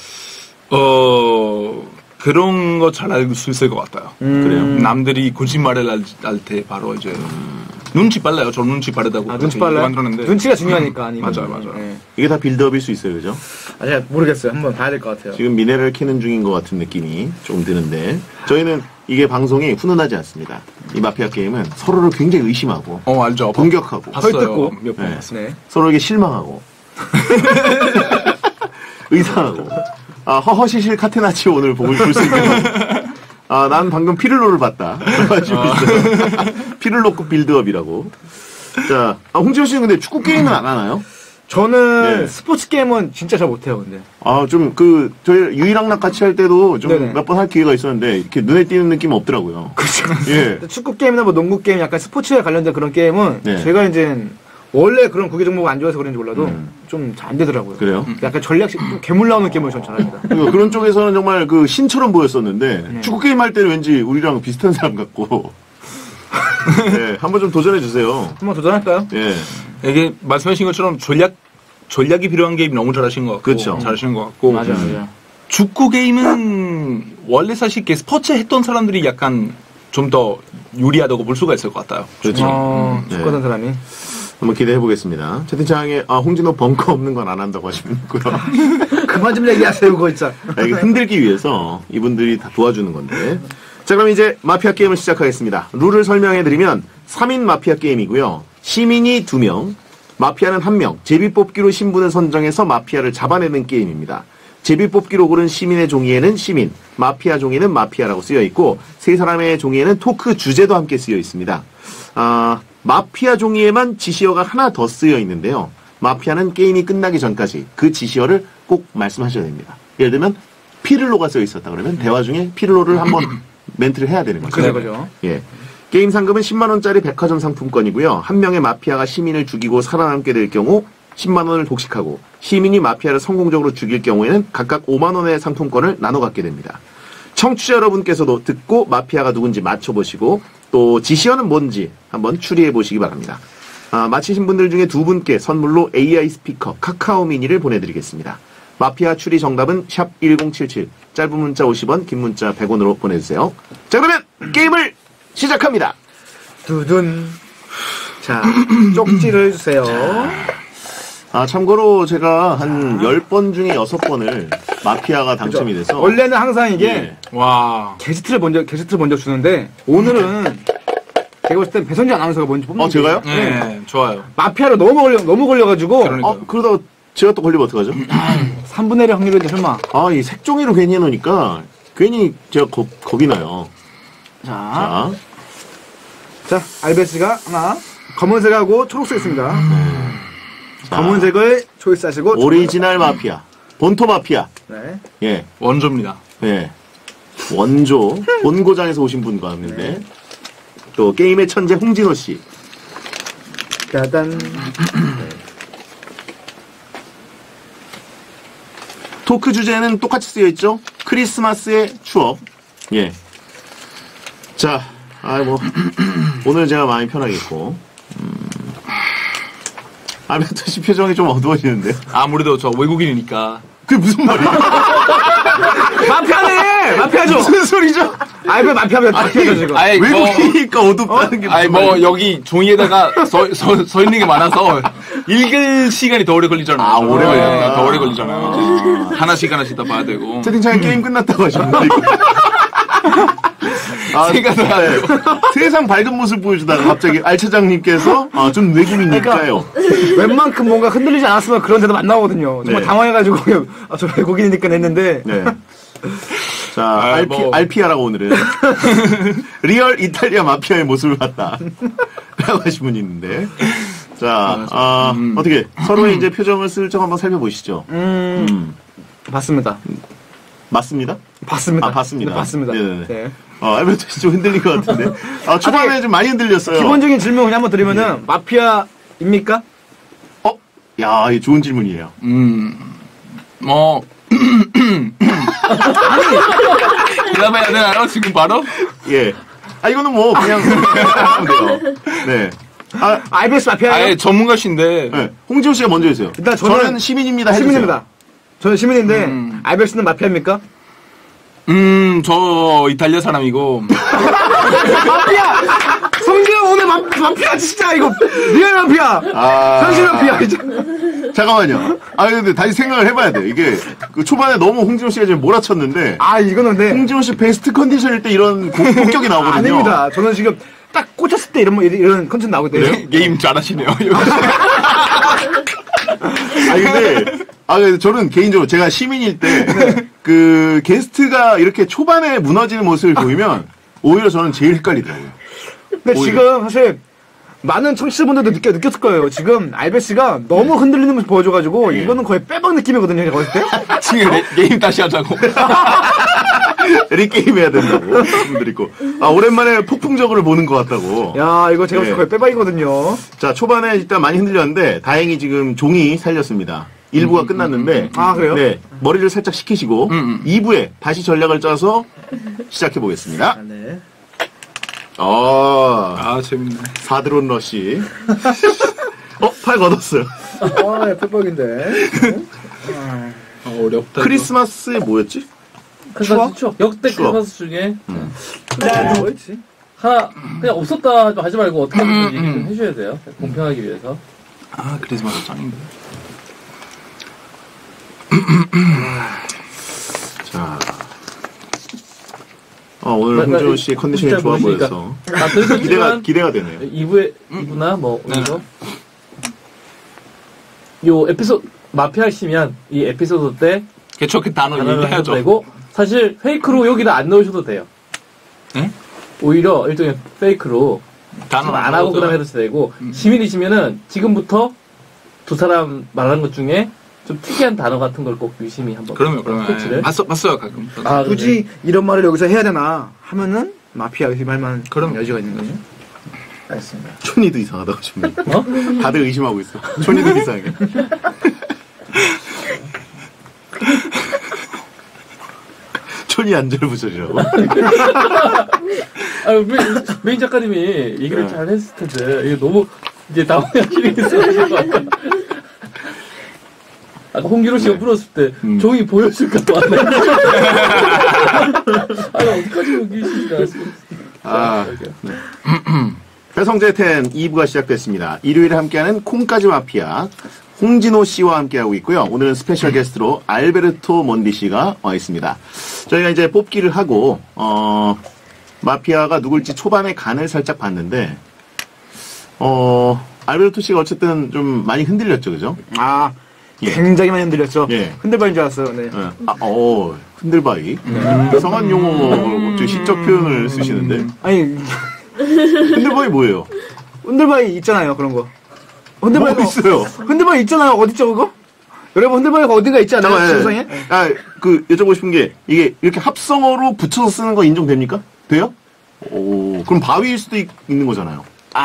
그런 거 잘 알 수 있을 것 같아요. 그래요? 남들이 거짓말을 할 때 바로 이제 눈치 빨라요. 저 눈치 빠르다고. 눈치 빨라요? 만들었는데. 눈치가 중요하니까 아니면. 맞아요. 예. 이게 다 빌드업일 수 있어요, 그죠? 제가 모르겠어요. 한번 봐야 될 것 같아요. 지금 미네랄 캐는 중인 것 같은 느낌이 좀 드는데 저희는 이게 방송이 훈훈하지 않습니다. 이 마피아 게임은 서로를 굉장히 의심하고 알죠. 공격하고 봤어요. 헐뜯고. 몇 번 네. 봤어요. 네. 서로에게 실망하고 의상하고 허허시실 카테나치오 오늘 볼 수 있는 난 방금 피를로를 봤다. 피를로급 빌드업이라고. 자, 홍지호 씨는 근데 축구 게임은 안 하나요? 저는 예. 스포츠 게임은 진짜 잘 못해요, 근데. 저희 유이랑락 같이 할 때도 좀 네네. 몇 번 할 기회가 있었는데 이렇게 눈에 띄는 느낌은 없더라고요. 그렇죠. 예. 축구 게임이나 뭐 농구 게임, 약간 스포츠에 관련된 그런 게임은 네. 제가 이제 원래 그런 구기 종목을 안 좋아해서 그런지 몰라도 좀 잘 안 되더라고요. 그래요? 약간 전략식 좀 괴물 나오는 게임을 전 잘합니다. 그런 쪽에서는 정말 신처럼 보였었는데 축구 게임 할 때는 왠지 우리랑 비슷한 사람 같고. 네, 한번 좀 도전해 주세요. 한번 도전할까요? 예. 이게 말씀하신 것처럼 전략이 필요한 게임 너무 잘하시는 것 같고. 그렇죠. 잘하시는 것 같고. 맞아요. 축구 게임은 원래 사실 스포츠 했던 사람들이 약간 좀 더 유리하다고 볼 수가 있을 것 같아요. 그렇죠. 축구하는 사람이. 한번 기대해 보겠습니다. 채팅창에 홍진호 벙커 없는 건 안 한다고 하시면 있고요. 그만 좀 얘기하세요, 그거 진짜. 이게 흔들기 위해서 이분들이 다 도와주는 건데. 자, 그럼 이제 마피아 게임을 시작하겠습니다. 룰을 설명해 드리면 3인 마피아 게임이고요. 시민이 2명, 마피아는 1명, 제비뽑기로 신분을 선정해서 마피아를 잡아내는 게임입니다. 제비뽑기로 고른 시민의 종이에는 시민, 마피아 종이는 마피아라고 쓰여 있고 세 사람의 종이에는 토크 주제도 함께 쓰여 있습니다. 마피아 종이에만 지시어가 하나 더 쓰여 있는데요. 마피아는 게임이 끝나기 전까지 그 지시어를 꼭 말씀하셔야 됩니다. 예를 들면 피를로가 쓰여 있었다 그러면 대화 중에 피를로를 한번 멘트를 해야 되는 거죠. 그래, 그죠. 예. 게임 상금은 10만 원짜리 백화점 상품권이고요. 한 명의 마피아가 시민을 죽이고 살아남게 될 경우 10만 원을 독식하고 시민이 마피아를 성공적으로 죽일 경우에는 각각 5만 원의 상품권을 나눠 갖게 됩니다. 청취자 여러분께서도 듣고 마피아가 누군지 맞춰보시고 또 지시어는 뭔지 한번 추리해 보시기 바랍니다. 마치신 분들 중에 2분께 선물로 AI 스피커 카카오 미니를 보내드리겠습니다. 마피아 추리 정답은 샵 1077, 짧은 문자 50원, 긴 문자 100원으로 보내주세요. 자, 그러면 게임을 시작합니다. 두둔. 자, 쪽지를 해주세요. 참고로 제가 한 10번 중에 6번을 마피아가 당첨이 돼서. 원래는 항상 이게 예. 와. 게스트를 먼저 주는데, 오늘은 제가 봤을 땐 배선재 아나운서가 먼저 뽑는 제가요? 네, 좋아요. 마피아로 너무 걸려가지고, 그러니까요. 그러다가 제가 또 걸리면 어떡하죠? 3분의 1의 확률인데 설마. 이 색종이로 괜히 해놓으니까 괜히 제가 겁이 나요. 자, 알베스가 하나, 검은색하고 초록색 있습니다. 검은색을 초이스하시고. 오리지널 마피아. 본토 마피아. 네. 예. 원조입니다. 예. 원조. 본고장에서 오신 분과 왔는데. 또 게임의 천재 홍진호 씨. 짜잔. 토크 주제는 똑같이 쓰여 있죠? 크리스마스의 추억. 예. 자, 오늘 제가 마음이 편하겠고. 알베르토 씨 표정이 좀 어두워지는데. 아무래도 저 외국인이니까. 그게 무슨 말이야? 마피아네! 마피아죠! 무슨 소리죠? 왜 마피아죠, 지금? 외국이니까 어둡다는 게 무슨 뭐 여기 종이에다가 서 있는 게 많아서 읽을 시간이 더 오래 걸리잖아요. 오래 걸린다. 더 오래 걸리잖아요. 하나씩 다 봐야 되고. 채팅창에 게임 끝났다고 하셨는데. 세상 밝은 모습 보여주다가 갑자기 알차장님께서 좀 외국인이니까요. 웬만큼 뭔가 흔들리지 않았으면 그런 데도 안 나오거든요. 정말 네. 당황해가지고 저 외국인이니까 했는데. 네. 자, 알피아라고 오늘은 리얼 이탈리아 마피아의 모습을 봤다. 라고 하신 분이 있는데. 자, 어떻게 서로의 이제 표정을 슬쩍 한번 살펴보시죠. 봤습니다. 맞습니다? 봤습니다. 봤습니다. 네, 봤습니다. 네네네. 네. 알베르토 씨 좀 흔들린 것 같은데. 초반에 좀 많이 흔들렸어요. 기본적인 질문 그냥 한번 드리면은, 마피아입니까? 야, 이 좋은 질문이에요. 뭐. 대답해야 되나요? 지금 바로? 예. 이거는 뭐, 그냥, 하면 돼요. 네. 알베스 마피아예요? 아예 전문가신데. 네. 홍지호 씨가 먼저 해주세요. 일단 저는 시민입니다. 해주세요. 시민입니다. 저는 시민인데, 알베스는 마피아입니까? 저 이탈리아 사람이고. 마피아! 성재형 오늘 마피아 진짜 이거 리얼 마피아! 현실 마피아 이제. 잠깐만요. 근데 다시 생각을 해봐야 돼요. 이게 그 초반에 너무 홍진호 씨가 지금 몰아쳤는데. 이거는 근데. 홍진호 씨 베스트 컨디션일 때 이런 공격이 나오거든요. 아닙니다. 저는 지금 딱 꽂혔을 때 이런 컨텐츠 나오거든요. 게임 잘하시네요. 근데 저는 개인적으로 제가 시민일 때 그 게스트가 이렇게 초반에 무너지는 모습을 보이면 오히려 저는 제일 헷갈리더라고요. 근데 지금 사실 많은 청취자분들도 느꼈을 거예요. 지금 알베스가 너무 흔들리는 모습 보여줘가지고 이거는 거의 빼박 느낌이거든요. 제가 봤을 때. 지금 게임 다시 하자고. 리게임 해야 된다고 분들이 있고. 오랜만에 폭풍적으로 보는 것 같다고. 야, 이거 제가 거의 빼박이거든요. 자, 초반에 일단 많이 흔들렸는데 다행히 지금 종이 살렸습니다. 1부가 끝났는데. 그래요? 네. 머리를 살짝 식히시고 2부에 다시 전략을 짜서 시작해 보겠습니다. 네. 재밌네. 4드론 러시. 팔 걷었어요. 빼박인데. 어렵다. 크리스마스에 뭐였지? 크리스마스 추억. 역대 추억. 크리스마스 중에 뭐였지? 하나 그냥 없었다 좀 하지 말고 어떻게 하는지 얘기 좀 해줘야 돼요. 공평하기 위해서. 크리스마스 짱인데. 자. 오늘 홍진호 씨의 컨디션이 좋아 보여서 기대가 되네요. 2부나 뭐 오늘도 요 에피소드 마피아 하시면 이 에피소드 때 개척 단어 단어를 얘기해야죠. 해도 되고 사실 페이크로 여기다 안 넣으셔도 돼요. 네? 오히려 일종의 페이크로 단어 안 하고 그다음에 해도 되고 시민이시면은 지금부터 두 사람 말하는 것 중에 좀 특이한 단어 같은 걸 꼭 유심히 한번 그러면 캐치를. 봤어요 가끔. 굳이 이런 말을 여기서 해야 되나 하면은 마피아 의심할 만한 그런 여지가 있는 거죠. 알겠습니다. 촌이도 이상하다고 하시면 다들 의심하고 있어. 촌이도 이상해. 촌이 안절부절이라고. 메인 작가님이 얘기를 잘 했을 텐데 이게 너무 이제 당황하시겠어요. 아까 홍기로 씨가 물었을 때 종이 보여줄까 봐. 어디까지 홍기 씨가. 배성재 10 2부가 시작됐습니다. 일요일에 함께하는 콩까지 마피아 홍진호 씨와 함께하고 있고요. 오늘은 스페셜 게스트로 알베르토 먼디 씨가 와 있습니다. 저희가 이제 뽑기를 하고 마피아가 누굴지 초반에 간을 살짝 봤는데 알베르토 씨가 어쨌든 좀 많이 흔들렸죠, 그죠? 아, 예. 굉장히 많이 흔들렸죠. 예. 흔들바인 줄 알았어요. 네. 흔들바위. 성한 용어, 좀 시적 표현을 쓰시는데. 아니, 흔들바위 뭐예요? 흔들바위 있잖아요, 그런 거. 뭐 있어요? 흔들바위 있잖아요. 어딨죠, 그거? 여러분, 흔들바위가 어딘가 있지 않나요? 세상에? 여쭤보고 싶은 게, 이게 이렇게 합성어로 붙여서 쓰는 거 인정됩니까? 돼요? 오, 그럼 바위일 수도 있는 거잖아요.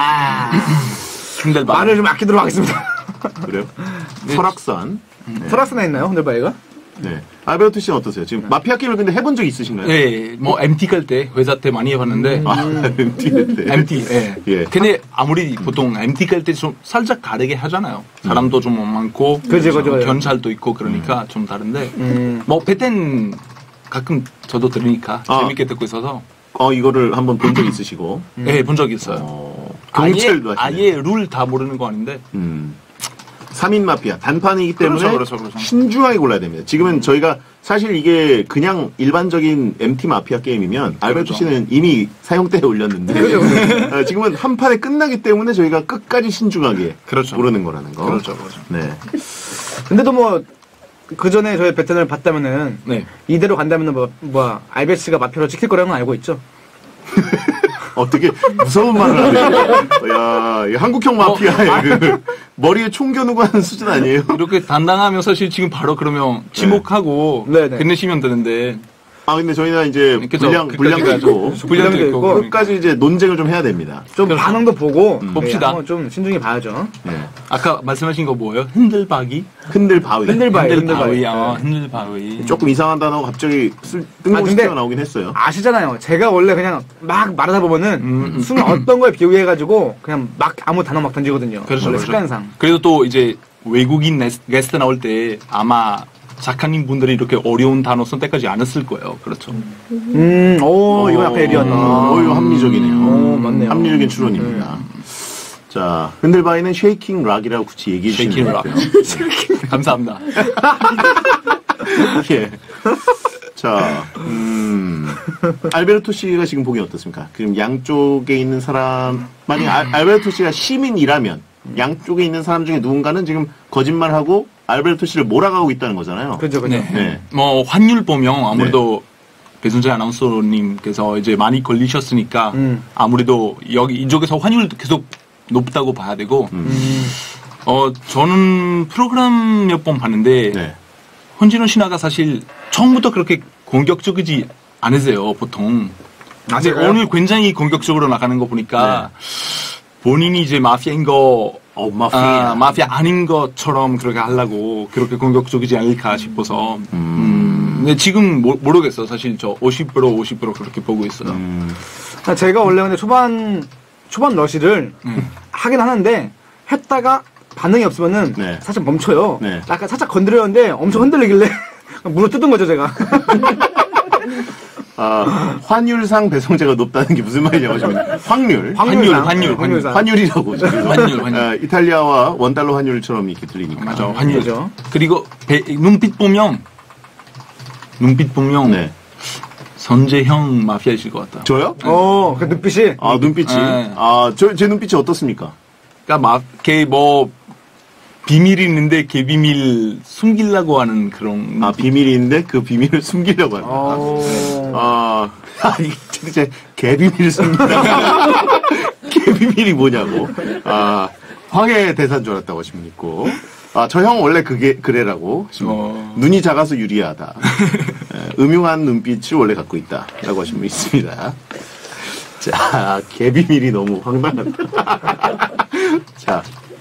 흔들바위. 말을 좀 아끼도록 하겠습니다. 그래요? 설악산. 설악산에 있나요, 흔들바위가? 네. 알베르토 씨는 어떠세요? 지금 마피아 게임을 근데 해본 적 있으신가요? 예, 뭐 MT 갈 때 회사 때 많이 해봤는데 MT 때. MT, 예. 예. 근데 아무리 보통 MT 갈 때 좀 살짝 다르게 하잖아요. 사람도 좀 많고, 그죠. 경찰도 있고 그러니까 좀 다른데, 뭐 배텐 가끔 저도 들으니까 재밌게 듣고 있어서. 이거를 한번 본 적 있으시고. 예, 본 적 있어요. 경찰도 아예 룰 다 모르는 거 아닌데. 3인 마피아 단판이기 때문에 그렇죠. 신중하게 골라야 됩니다. 지금은 저희가 사실 이게 그냥 일반적인 MT 마피아 게임이면 알베르토 씨는 이미 사용대에 올렸는데 지금은 한 판에 끝나기 때문에 저희가 끝까지 신중하게 고르는 거라는 거. 그렇죠. 네. 근데도 뭐, 그 전에 저희 배턴을 봤다면은, 네. 이대로 간다면은 알베스가 마피아로 찍힐 거라는 건 알고 있죠? 되게 무서운 말을 하네. 야, 이 한국형 마피아의 머리에 총 겨누고 하는 수준 아니에요? 이렇게 단단하면 사실 지금 바로 그러면 지목하고 끝내시면 되는데. 근데 저희는 이제 분량도 있고, 끝까지 이제 논쟁을 좀 해야 됩니다. 좀 반응도 보고, 봅시다. 한번 좀 신중히 봐야죠. 네. 아까 말씀하신 거 뭐예요? 흔들바위? 흔들바위. 흔들바위. 조금 이상한 단어가 갑자기 뜬금없이 튀어나오긴 했어요. 아시잖아요. 제가 원래 그냥 막 말하다 보면은 순간 어떤 거에 비유해가지고 그냥 막 아무 단어 막 던지거든요. 그렇죠. 원래 습관상. 그래도 또 이제 외국인 게스트 나올 때 아마 작가님 분들이 이렇게 어려운 단어 선택하지 않았을 거예요. 그렇죠. 이건 약간 예리하다. 이거 합리적이네요. 맞네요. 합리적인 추론입니다. 자, 흔들바위는 쉐이킹 락이라고 굳이 얘기해 주시는 것 같아요. 감사합니다. 예. 자, 알베르토 씨가 지금 보기 어떻습니까? 지금 양쪽에 있는 사람, 만약 알베르토 씨가 시민이라면 양쪽에 있는 사람 중에 누군가는 지금 거짓말하고 알베르토 씨를 몰아가고 있다는 거잖아요. 그죠. 네. 뭐 환율 보면 아무래도 배순재 아나운서님께서 이제 많이 걸리셨으니까 아무래도 여기 이쪽에서 환율 계속 높다고 봐야 되고 저는 프로그램 몇 번 봤는데 헌진호 신하가 사실 처음부터 그렇게 공격적이지 않으세요 보통. 근데 오늘 굉장히 공격적으로 나가는 거 보니까 본인이 이제 마피아인 거 마피아 아닌 것처럼 그렇게 하려고 그렇게 공격적이지 않을까 싶어서 근데 지금 모르겠어. 사실 저 50% 그렇게 보고 있어요. 제가 원래 근데 초반 러시를 하긴 하는데 했다가 반응이 없으면은 사실 멈춰요. 약간 살짝 건드렸는데 엄청 흔들리길래 물어 뜯은 거죠 제가. 환율상 배성재가 높다는 게 무슨 말이냐고 하시면 환율이라고 환율. 이탈리아와 원달러 환율처럼 이렇게 들리니까. 맞아, 환율이죠. 그리고 눈빛 보면 선재형 마피아이실 것 같다. 저요? 그 눈빛이. 눈빛이. 제 눈빛이 어떻습니까? 그러니까 비밀이 있는데 그 비밀 숨기려고 하는 그런. 비밀이 있는데 그 비밀을 숨기려고 한다. 이게 진짜 개비밀을 숨긴다. 개비밀이 뭐냐고. 황해 대사인 줄 알았다고 하시면 있고. 저 형 원래 그래라고. 눈이 작아서 유리하다. 음흉한 눈빛을 원래 갖고 있다. 라고 하시면 있습니다. 자, 개비밀이 너무 황당하다. 자.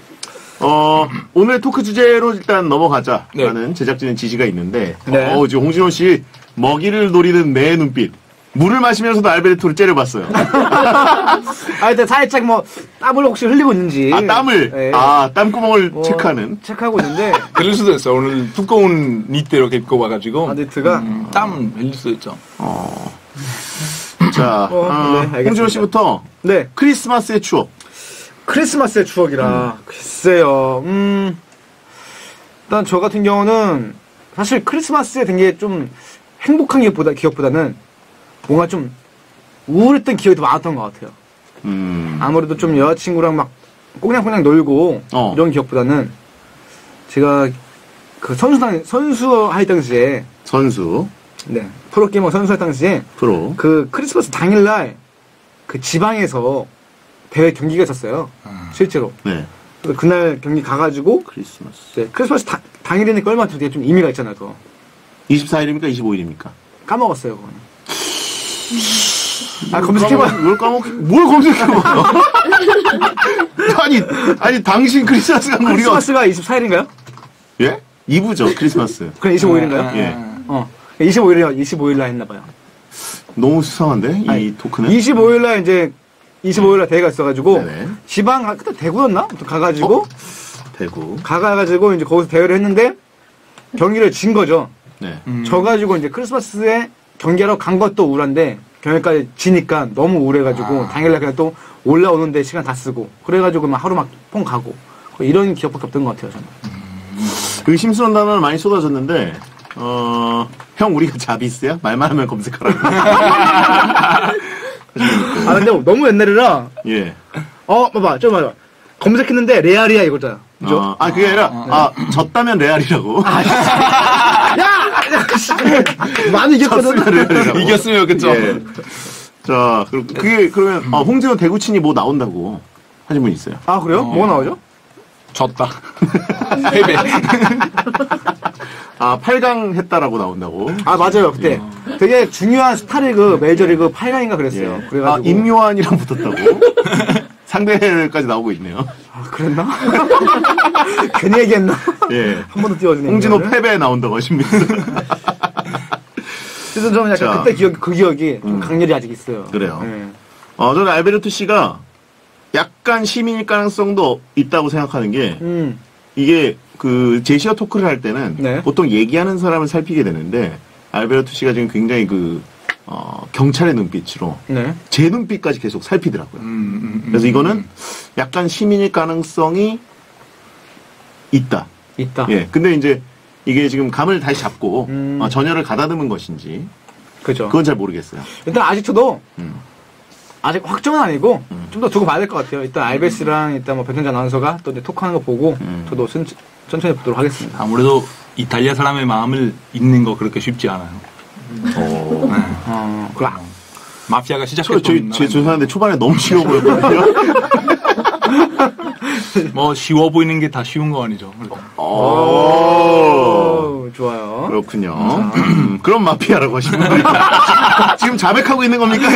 오늘 토크 주제로 일단 넘어가자라는 제작진의 지시가 있는데, 지금 홍진호 씨 먹이를 노리는 매 눈빛. 물을 마시면서도 알베르토를 째려봤어요. 근데 살짝 땀을 혹시 흘리고 있는지. 땀을. 땀구멍을 체크하고 있는데. 그럴 수도 있어. 오늘 두꺼운 니트 이렇게 입고 와가지고. 니트가? 땀 흘릴 수도 있죠. 자, 홍진호 씨부터. 크리스마스의 추억. 크리스마스의 추억이라 글쎄요. 일단 저 같은 경우는 사실 크리스마스에 되게 좀 행복한 기억보다는 뭔가 좀 우울했던 기억이 더 많았던 것 같아요. 아무래도 좀 여자친구랑 막 꽁냥꽁냥 놀고 이런 기억보다는 제가 그 선수 할 당시에 네 프로게이머 선수 할 당시에 그 크리스마스 당일날 그 지방에서 대회 경기가 있었어요. 실제로. 네. 그래서 그날 경기 가가지고 크리스마스 당일이니까 얼마나 되게 좀 의미가 있잖아요. 또. 24일입니까? 25일입니까? 까먹었어요. 그건. 검색해봐. 뭘 검색해봐. 아니, 당신 크리스마스가 크리스마스가 24일인가요? 예? 2부죠, 크리스마스. 그럼 25일인가요? 예. 25일날 했나봐요. 너무 수상한데? 이 토크는? 25일날 이제, 25일날 대회가 있어가지고, 지방, 그때 대구였나? 가가지고, 대구. 가가지고 이제 거기서 대회를 했는데, 경기를 진 거죠. 네. 져가지고 이제 크리스마스에 경기하러 간 것도 우울한데, 경기까지 지니까 너무 우울해가지고 당일날 그냥 또 올라오는데 시간 다 쓰고 그래가지고 막 하루 막 폰 가고 이런 기억밖에 없던 것 같아요 저는. 의심스러운 단어는 많이 쏟아졌는데 형 우리가 자비스야? 말만 하면 검색하라고. 근데 너무 옛날이라 예. 봐봐 검색했는데 레알이야 이거잖아. 그죠? 그게 아니라 졌다면 레알이라고. 많이 이겼거든. 이겼으면 그쵸. 예. 자, 그게 그러면 홍진호 대구친이 뭐 나온다고 하신 분 있어요. 그래요? 뭐가 나오죠? 졌다. 패배. 8강 했다라고 나온다고. 맞아요. 그때 되게 중요한 스타리그 메이저리그 8강인가 그랬어요. 예. 그래가지고 임요한이랑 붙었다고. 상대까지 나오고 있네요. 그랬나? 괜히 얘기했나? 예. 한 번도 띄워주네. 홍진호 패배에 나온다고 하십니다. 그래서 저는 약간 그때 그 기억이 좀 강렬히 아직 있어요. 그래요. 네. 저는 알베르토 씨가 약간 시민일 가능성도 있다고 생각하는 게, 이게 그 제시어 토크를 할 때는 보통 얘기하는 사람을 살피게 되는데, 알베르토 씨가 지금 굉장히 경찰의 눈빛으로 제 눈빛까지 계속 살피더라고요. 그래서 이거는 약간 시민일 가능성이 있다. 예. 근데 이제 이게 지금 감을 다시 잡고 전열을 가다듬은 것인지 그죠. 그건 잘 모르겠어요. 일단 아직 확정은 아니고 좀 더 두고 봐야 될 것 같아요. 일단 알베스랑 일단 뭐 변현재 아나운서가 또 이제 토크하는 거 보고 저도 천천히 보도록 하겠습니다. 아무래도 이탈리아 사람의 마음을 읽는 거 그렇게 쉽지 않아요. 마피아가 시작했던 죄송한데 초반에 너무 쉬워 보였거든요. 뭐 쉬워 보이는 게 다 쉬운 거 아니죠. 좋아요. 그렇군요. 그럼 마피아라고 하시는 겁니까? 지금 자백하고 있는 겁니까?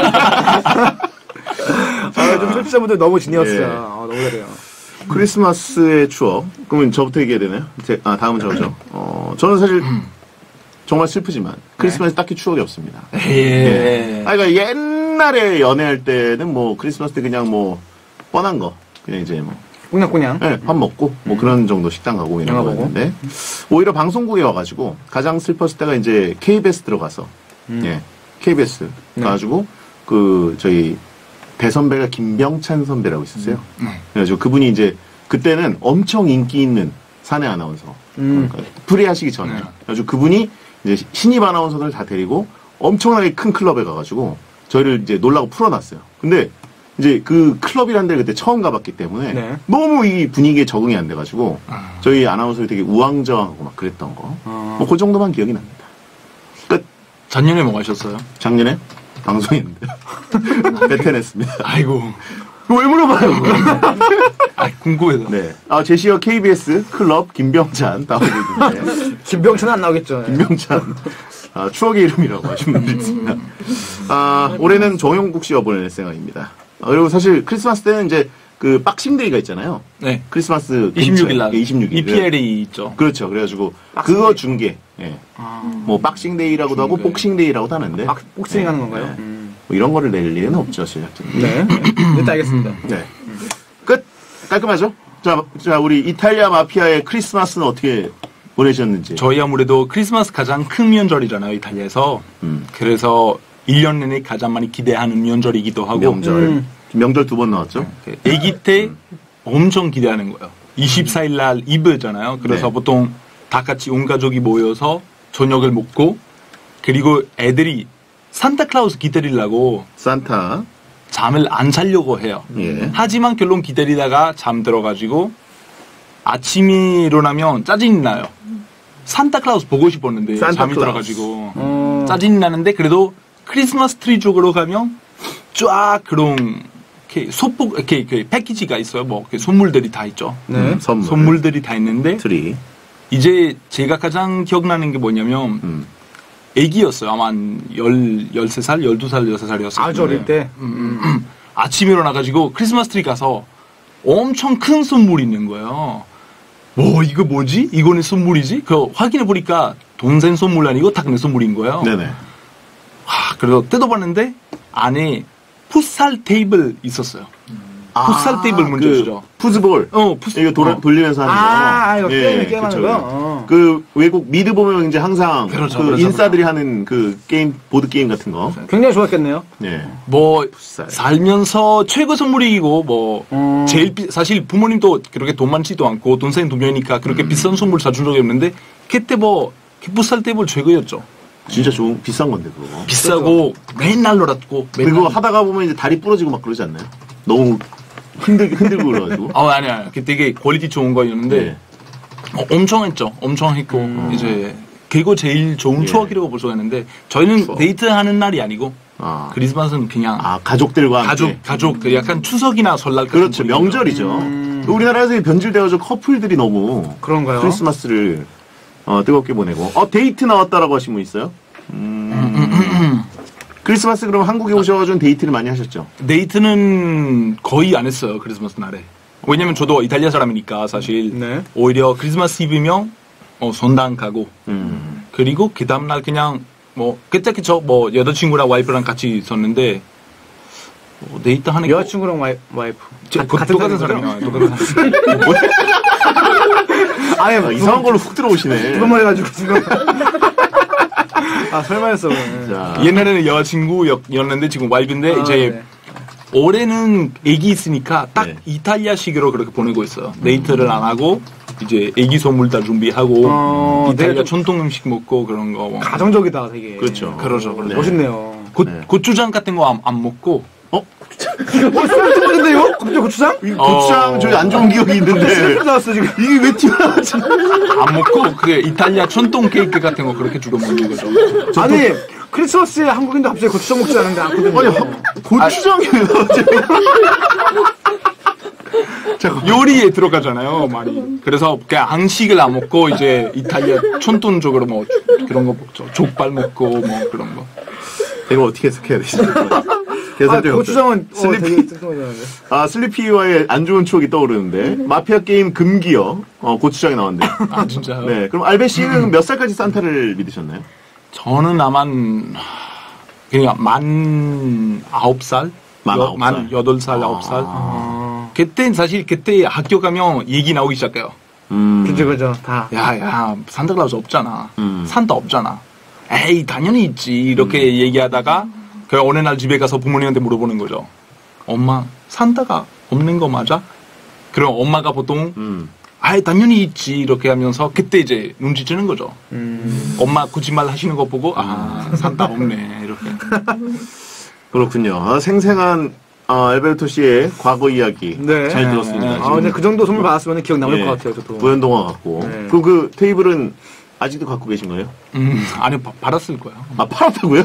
좀 청취자분들 너무 지니었어요. 너무 잘해요. 크리스마스의 추억. 그러면 저부터 얘기해야 되나요? 다음은 저죠. 저는 사실 정말 슬프지만 크리스마스 딱히 추억이 없습니다. 그러니까 옛날에 연애할 때는 뭐 크리스마스 때 그냥 뭐 뻔한 거 그냥 이제 뭐 꽁냥꽁냥 밥 먹고 뭐 그런 정도 식당 가고 이런 거였는데 오히려 방송국에 와가지고 가장 슬펐을 때가 이제 KBS 들어가서 KBS 가가지고 저희 대선배가 김병찬 선배라고 있었어요. 그래가지고 그분이 이제 그때는 엄청 인기 있는 사내 아나운서 그러니까 프리하시기 전에 그래가지고 그분이 이제 신입 아나운서들 다 데리고 엄청나게 큰 클럽에 가가지고 저희를 이제 놀라고 풀어놨어요. 근데 이제 그 클럽이라는 데를 그때 처음 가봤기 때문에 너무 이 분위기에 적응이 안 돼가지고 저희 아나운서들이 되게 우왕좌왕하고 막 그랬던 거. 뭐 그 정도만 기억이 납니다. 끝. 작년에 뭐 하셨어요? 작년에 방송했는데 베텐했습니다. 아이고. 왜 물어봐요? 궁금해서. 네. 제시어 KBS 클럽 김병찬 나오고 있는데. 김병찬은 안 나오겠죠. 김병찬. 추억의 이름이라고 하시는 분들 있습니다. 올해는 정용국 씨가 보낼 생각입니다. 그리고 사실 크리스마스 때는 이제 그 박싱데이가 있잖아요. 네. 크리스마스 26일 날. 26일. EPL이 있죠. 그렇죠. 그래가지고 그거 중계. 뭐 박싱데이라고도 하고 복싱데이라고도 하는데. 복싱 하는 건가요? 뭐 이런 거를 낼 일은 없죠, 제작진. 네. 일단 알겠습니다. 네. 끝. 깔끔하죠? 자, 우리 이탈리아 마피아의 크리스마스는 어떻게 보내셨는지. 저희 아무래도 크리스마스 가장 큰 명절이잖아요, 이탈리아에서. 그래서 1년 내내 가장 많이 기대하는 명절이기도 하고. 명절. 명절 2번 나왔죠. 아기 때 엄청 기대하는 거예요. 24일 날 이브잖아요. 그래서 네. 보통 다 같이 온 가족이 모여서 저녁을 먹고 그리고 애들이 산타클라우스 기다리려고 산타. 잠을 안 자려고 해요. 예. 하지만 결론 기다리다가 잠 들어가지고 아침에 일어나면 짜증이 나요. 산타클라우스 보고 싶었는데 잠이 산타클라우스. 들어가지고 짜증이 나는데 그래도 크리스마스 트리 쪽으로 가면 쫙 그런 이렇게 소폭 이렇게 패키지가 있어요. 뭐 이렇게 선물들이 다 있죠. 네. 선물들이 다 있는데 트리. 이제 제가 가장 기억나는 게 뭐냐면 애기였어요. 아마 한 13살, 12살, 6살이었어요. 아주 어릴 때. 아침에 일어나가지고 크리스마스 트리 가서 엄청 큰 선물이 있는 거예요. 뭐 이거 뭐지? 이거는 선물이지? 그 확인해 보니까 동생 선물 아니고 딱 내 선물인 거예요. 네네. 그래서 뜯어봤는데 안에 풋살 테이블 있었어요. 풋살 테이블 문제 주죠. 푸즈볼. 풋살. 이거 돌리면서 하는 거. 이거 게임하는 그쵸. 거. 그 외국 미드 보면 이제 항상 그렇죠, 그 그렇죠, 인싸들이 하는 그 게임 보드 게임 같은 거. 굉장히 좋았겠네요. 예. 뭐 풋살. 살면서 최고 선물이고 뭐 제일 사실 부모님도 그렇게 돈 많지도 않고 동생 2명이니까 그렇게 비싼 선물 사준 적이 없는데 그때 뭐 풋살 테이블 최고였죠. 진짜 좋은 비싼 건데 그거. 비싸고 맨날 놀았고 그리고 하다가 보면 이제 다리 부러지고 막 그러지 않나요? 너무 흔들고 그래가지고. 아니야. 되게 퀄리티 좋은 거였는데 예. 엄청 했죠. 엄청 했고 이제 그거 제일 좋은 예. 추억이라고 볼 수가 있는데 저희는 데이트하는 날이 아니고 아. 크리스마스는 그냥 가족들과 함께. 가족 그 약간 추석이나 설날 같은 그렇죠. 분위기죠. 명절이죠. 우리나라에서 변질되어서 커플들이 너무 그런가요? 크리스마스를 뜨겁게 보내고. 데이트 나왔다라고 하신 분 있어요? 크리스마스 그럼 한국에 오셔가지고 데이트를 많이 하셨죠? 데이트는 거의 안 했어요. 크리스마스 날에. 왜냐면 저도 이탈리아 사람이니까 사실 네. 오히려 크리스마스 이브면 성당 가고 그리고 그 다음날 그냥 뭐 그때 뭐 여자친구랑 와이프랑 같이 있었는데 데이트 하는 거 여자친구랑 와이프. 똑같은 사람이야. 똑같은 사람. 아예 이상한 걸로 훅 들어오시네. 두번 말해가지고 지금. 설마였어. 자, 옛날에는 여자친구였는데 지금 와이프인데 이제 네. 올해는 애기 있으니까 딱 네. 이탈리아식으로 그렇게 보내고 있어요. 데이트를 안 하고 이제 애기 선물 다 준비하고 이탈리아 되게 전통 음식 먹고 그런 거. 뭐. 가정적이다 되게. 그렇죠. 그러죠. 네. 멋있네요. 네. 고추장 같은 거 안 먹고. 썰트인데요? 갑자기 고추장? 고추장 저희 안 좋은 기억이 있는데 슬프 나왔어 지금. 이게 왜 튀어나왔지? 안 먹고 그 이탈리아 전통 케이크 같은 거 그렇게 주로 먹는 거죠. 아니 크리스마스에 한국인도 갑자기 고추장 먹지 않은데 않거든요. 아니 고추장이 왜 나왔지? 요리에 들어가잖아요, 많이. 그래서 그냥 한식을 안 먹고 이제 이탈리아 전통적으로 뭐 그런 거 먹죠. 족발 먹고 뭐 그런 거. 이거 어떻게 해석해야 되지? 계산적이 고추장은 슬리피. 되게 뜬금없는데. 슬리피와의 안 좋은 추억이 떠오르는데 마피아 게임 금기어 고추장이 나왔는데요. 아 진짜요? 네, 그럼 알베 씨는 몇 살까지 산타를 믿으셨나요? 저는 아마 그냥 만 9살? 만 9살. 만 8살, 9살. 그때 사실 그때 학교 가면 얘기 나오기 시작해요. 그죠 다. 야, 산타클라우스 없잖아. 산타 없잖아. 에이, 당연히 있지. 이렇게 얘기하다가 그 어느 날 집에 가서 부모님한테 물어보는 거죠. 엄마, 산타가 없는 거 맞아? 그럼 엄마가 보통 아이, 당연히 있지. 이렇게 하면서 그때 이제 눈치채는 거죠. 엄마 거짓말 하시는 거 보고 산타 없네. 이렇게. 그렇군요. 생생한 알베르토 씨의 과거 이야기 네. 잘 들었습니다. 근데 그 정도 선물 받았으면 기억 남을 예, 것 같아요, 저도. 부연동화 같고. 네. 그럼 그 테이블은 아직도 갖고 계신 거예요? 아니요, 받았을 거예요. 팔았다고요?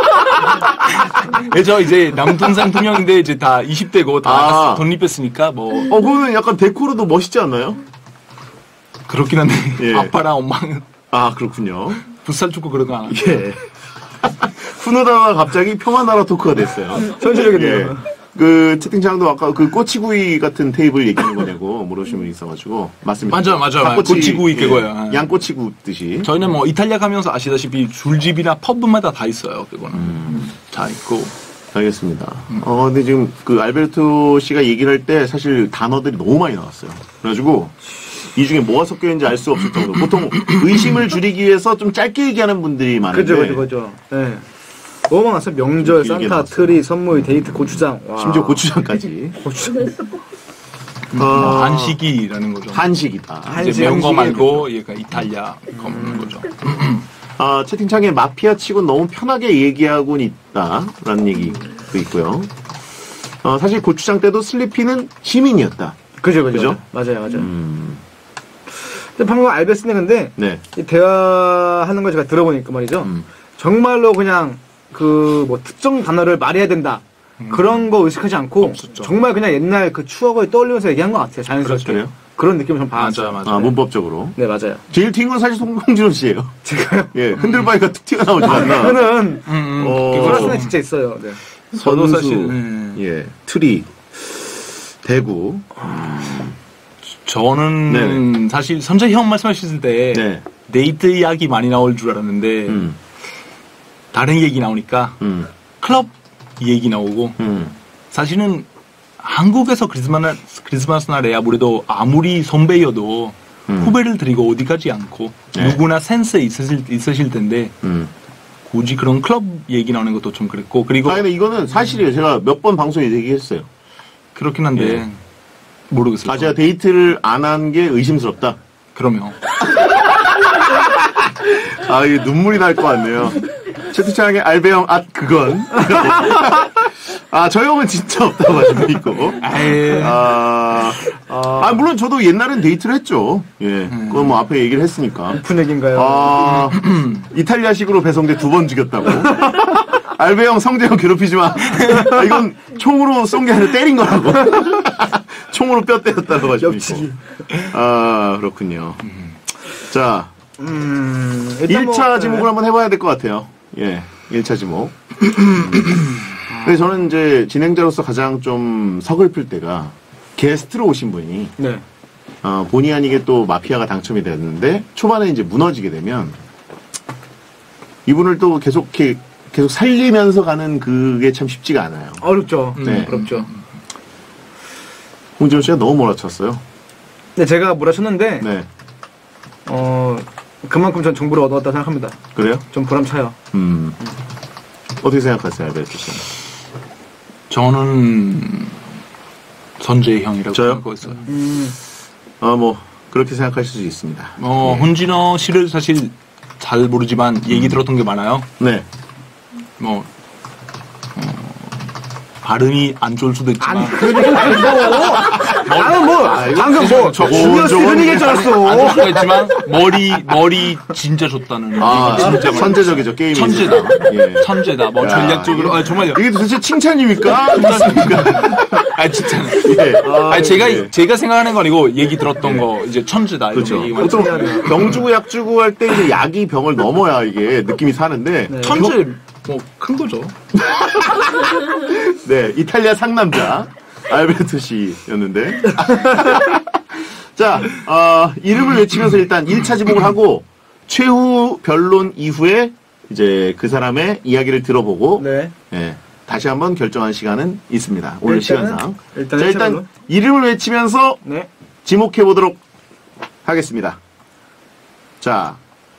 저 이제 남동생 2명인데 이제 다 20대고 다 독립했으니까 뭐. 그거는 약간 데코로도 멋있지 않나요? 그렇긴 한데 예. 아빠랑 엄마는 그렇군요. 풋살 축구 그런 거 안 하죠. 예. 후노다가 갑자기 평화나라 토크가 됐어요. 현실적이네요. 그 채팅창도 아까 그 꼬치구이 같은 테이블 얘기하는 거냐고 물으신 분이 있어가지고 맞습니다. 맞아요. 닭꼬치, 꼬치구이 그거요. 양꼬치 굽듯이. 저희는 뭐 이탈리아 가면서 아시다시피 술집이나 펍마다 다 있어요. 그거는 다 있고. 알겠습니다. 근데 지금 그 알베르토 씨가 얘기를 할 때 사실 단어들이 너무 많이 나왔어요. 그래가지고 이 중에 뭐가 섞여 있는지 알 수 없을 정도. 보통 의심을 줄이기 위해서 좀 짧게 얘기하는 분들이 많은데. 그죠. 네. 너무 많았어요. 명절, 길게 산타, 나왔어요. 트리, 선물, 데이트, 고추장. 와. 심지어 고추장까지. 한식이라는 거죠. 한식이다. 이제 매운 거 한식에 말고 얘가 이탈리아 거 먹는 거죠. 채팅창에 마피아 치고 너무 편하게 얘기하고는 있다라는 얘기도 있고요. 사실 고추장 때도 슬리피는 시민이었다. 그죠? 맞아요. 근데 방금 알베스네 근데 네. 이 대화하는 걸 제가 들어보니까 말이죠. 정말로 그냥 그 뭐 특정 단어를 말해야 된다. 그런 거 의식하지 않고 없었죠. 정말 그냥 옛날 그 추억을 떠올리면서 얘기한 것 같아요. 자연스럽게. 그래요? 그런 느낌을 좀 받았어요. 맞아요. 문법적으로. 네, 맞아요. 제일 튄 건 사실 송진호 씨예요. 제가요? 예, 흔들바위가 툭 튀어나오지 않나. 그거는 어, 플러스는 진짜 있어요. 네. 저도 선수, 사실 예, 트리, 대구. 저는 네네. 사실 선재 형 말씀하셨을 때 네. 데이트 이야기 많이 나올 줄 알았는데 다른 얘기 나오니까 클럽 얘기 나오고 사실은 한국에서 크리스마스 날에 아무리 선배여도 후배를 드리고 어디 가지 않고 네. 누구나 센스 있으실 텐데 굳이 그런 클럽 얘기 나오는 것도 좀 그랬고 그리고 근데 이거는 사실이에요. 제가 몇 번 방송에 얘기했어요. 그렇긴 한데 예. 모르겠어요. 제가 데이트를 안 한 게 의심스럽다. 그러면 이게 눈물이 날 것 같네요. 채팅창에 알베형 그건. 저 형은 진짜 없다고 하시고 있고. 물론 저도 옛날엔 데이트를 했죠. 예. 그건 뭐 앞에 얘기를 했으니까. 무슨 얘기인가요? 이탈리아식으로 배송돼 2번 죽였다고. 알베형 성재형 괴롭히지 마. 이건 총으로 쏜 게 아니라 때린 거라고. 총으로 뼈 때렸다고 하시고 있고. 그렇군요. 자. 1차 지목을 한번 해봐야 될 것 같아요. 예. 1차 지목. 근데 저는 이제 진행자로서 가장 좀 서글플 때가 게스트로 오신 분이 네. 본의 아니게 또 마피아가 당첨이 됐는데 초반에 이제 무너지게 되면 이분을 또 계속 살리면서 가는 그게 참 쉽지가 않아요. 어렵죠. 네. 어렵죠. 홍진호 씨가 너무 몰아쳤어요. 네, 제가 몰아쳤는데 네. 그만큼 전 정보를 얻었다 생각합니다. 그래요? 좀 보람차요. 어떻게 생각하세요, 알베르토 씨? 저는 선재 형이라고 저요? 생각하고 있어요. 뭐 그렇게 생각하실 수 있습니다. 혼진호 씨를 사실 잘 모르지만 얘기 들었던 게 많아요. 네. 발음이 안 좋을 수도 있지만 나는 방금 중요스 이런 얘기할 줄 안 좋을 알았어. 수도 있지만 머리 진짜 좋다는 진짜 많이 선제적이죠, 게임이. 천재다. 예. 천재다. 전략적으로 정말요. 이게 도대체 칭찬입니까? 진짜. 예. 제가 생각하는 거 아니고 얘기 들었던 거 이제 천재다. 그렇죠. 이런 얘기 많이 보통 들었어요. 병 주고 약 주고 할 때 이제 약이 병을 넘어야 이게 느낌이 사는데. 네. 천재 큰 거죠. 네, 이탈리아 상남자 알베르토 씨였는데. 자, 이름을 외치면서 일단 1차 지목을 하고 최후 변론 이후에 이제 그 사람의 이야기를 들어보고 네. 예, 다시 한번 결정한 시간은 있습니다. 오늘 시간상. 일단 자, 일단 이름을 외치면서 네. 지목해 보도록 하겠습니다. 자,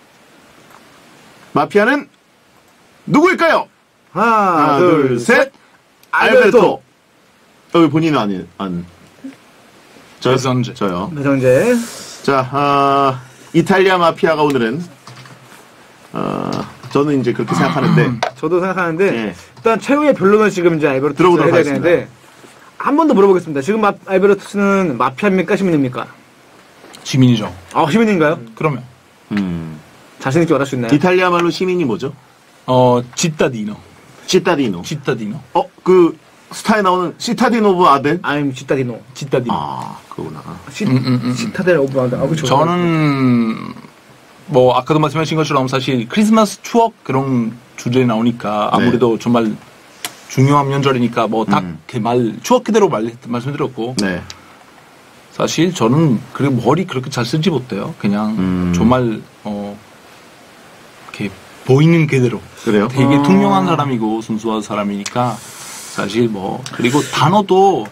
마피아는 누구일까요? 하나, 둘, 셋. 알베르토. 본인은 저요? 배성재. 저요. 배성재. 자, 이탈리아 마피아가 오늘은, 저는 이제 그렇게 생각하는데, 저도 생각하는데 네. 일단 최후의 변론을 지금 이제 알베르토스가 들어보도록 해야 하겠습니다. 되는데 한 번 더 물어보겠습니다. 지금 알베르토스는 마피아입니까 시민입니까? 시민이죠. 시민인가요? 그러면 자신 있게 말할 수 있나요? 이탈리아 말로 시민이 뭐죠? 지타디노. 시타디노. 지타디노. 그 스타에 나오는 시타디노 오브 아델? I'm 지타디노. 지타디노. 그거구나. 시타델 오브 아델. 그쵸. 저는 아까도 말씀하신 것처럼 사실 크리스마스 추억 그런 주제에 나오니까 아무래도 정말 중요한 명절이니까 딱 추억 그대로 말씀드렸고 네. 사실 저는 머리 그렇게 잘 쓰지 못해요. 그냥 정말 이렇게 보이는 그대로 그래요? 되게 투명한 사람이고 순수한 사람이니까 사실 그리고 단어도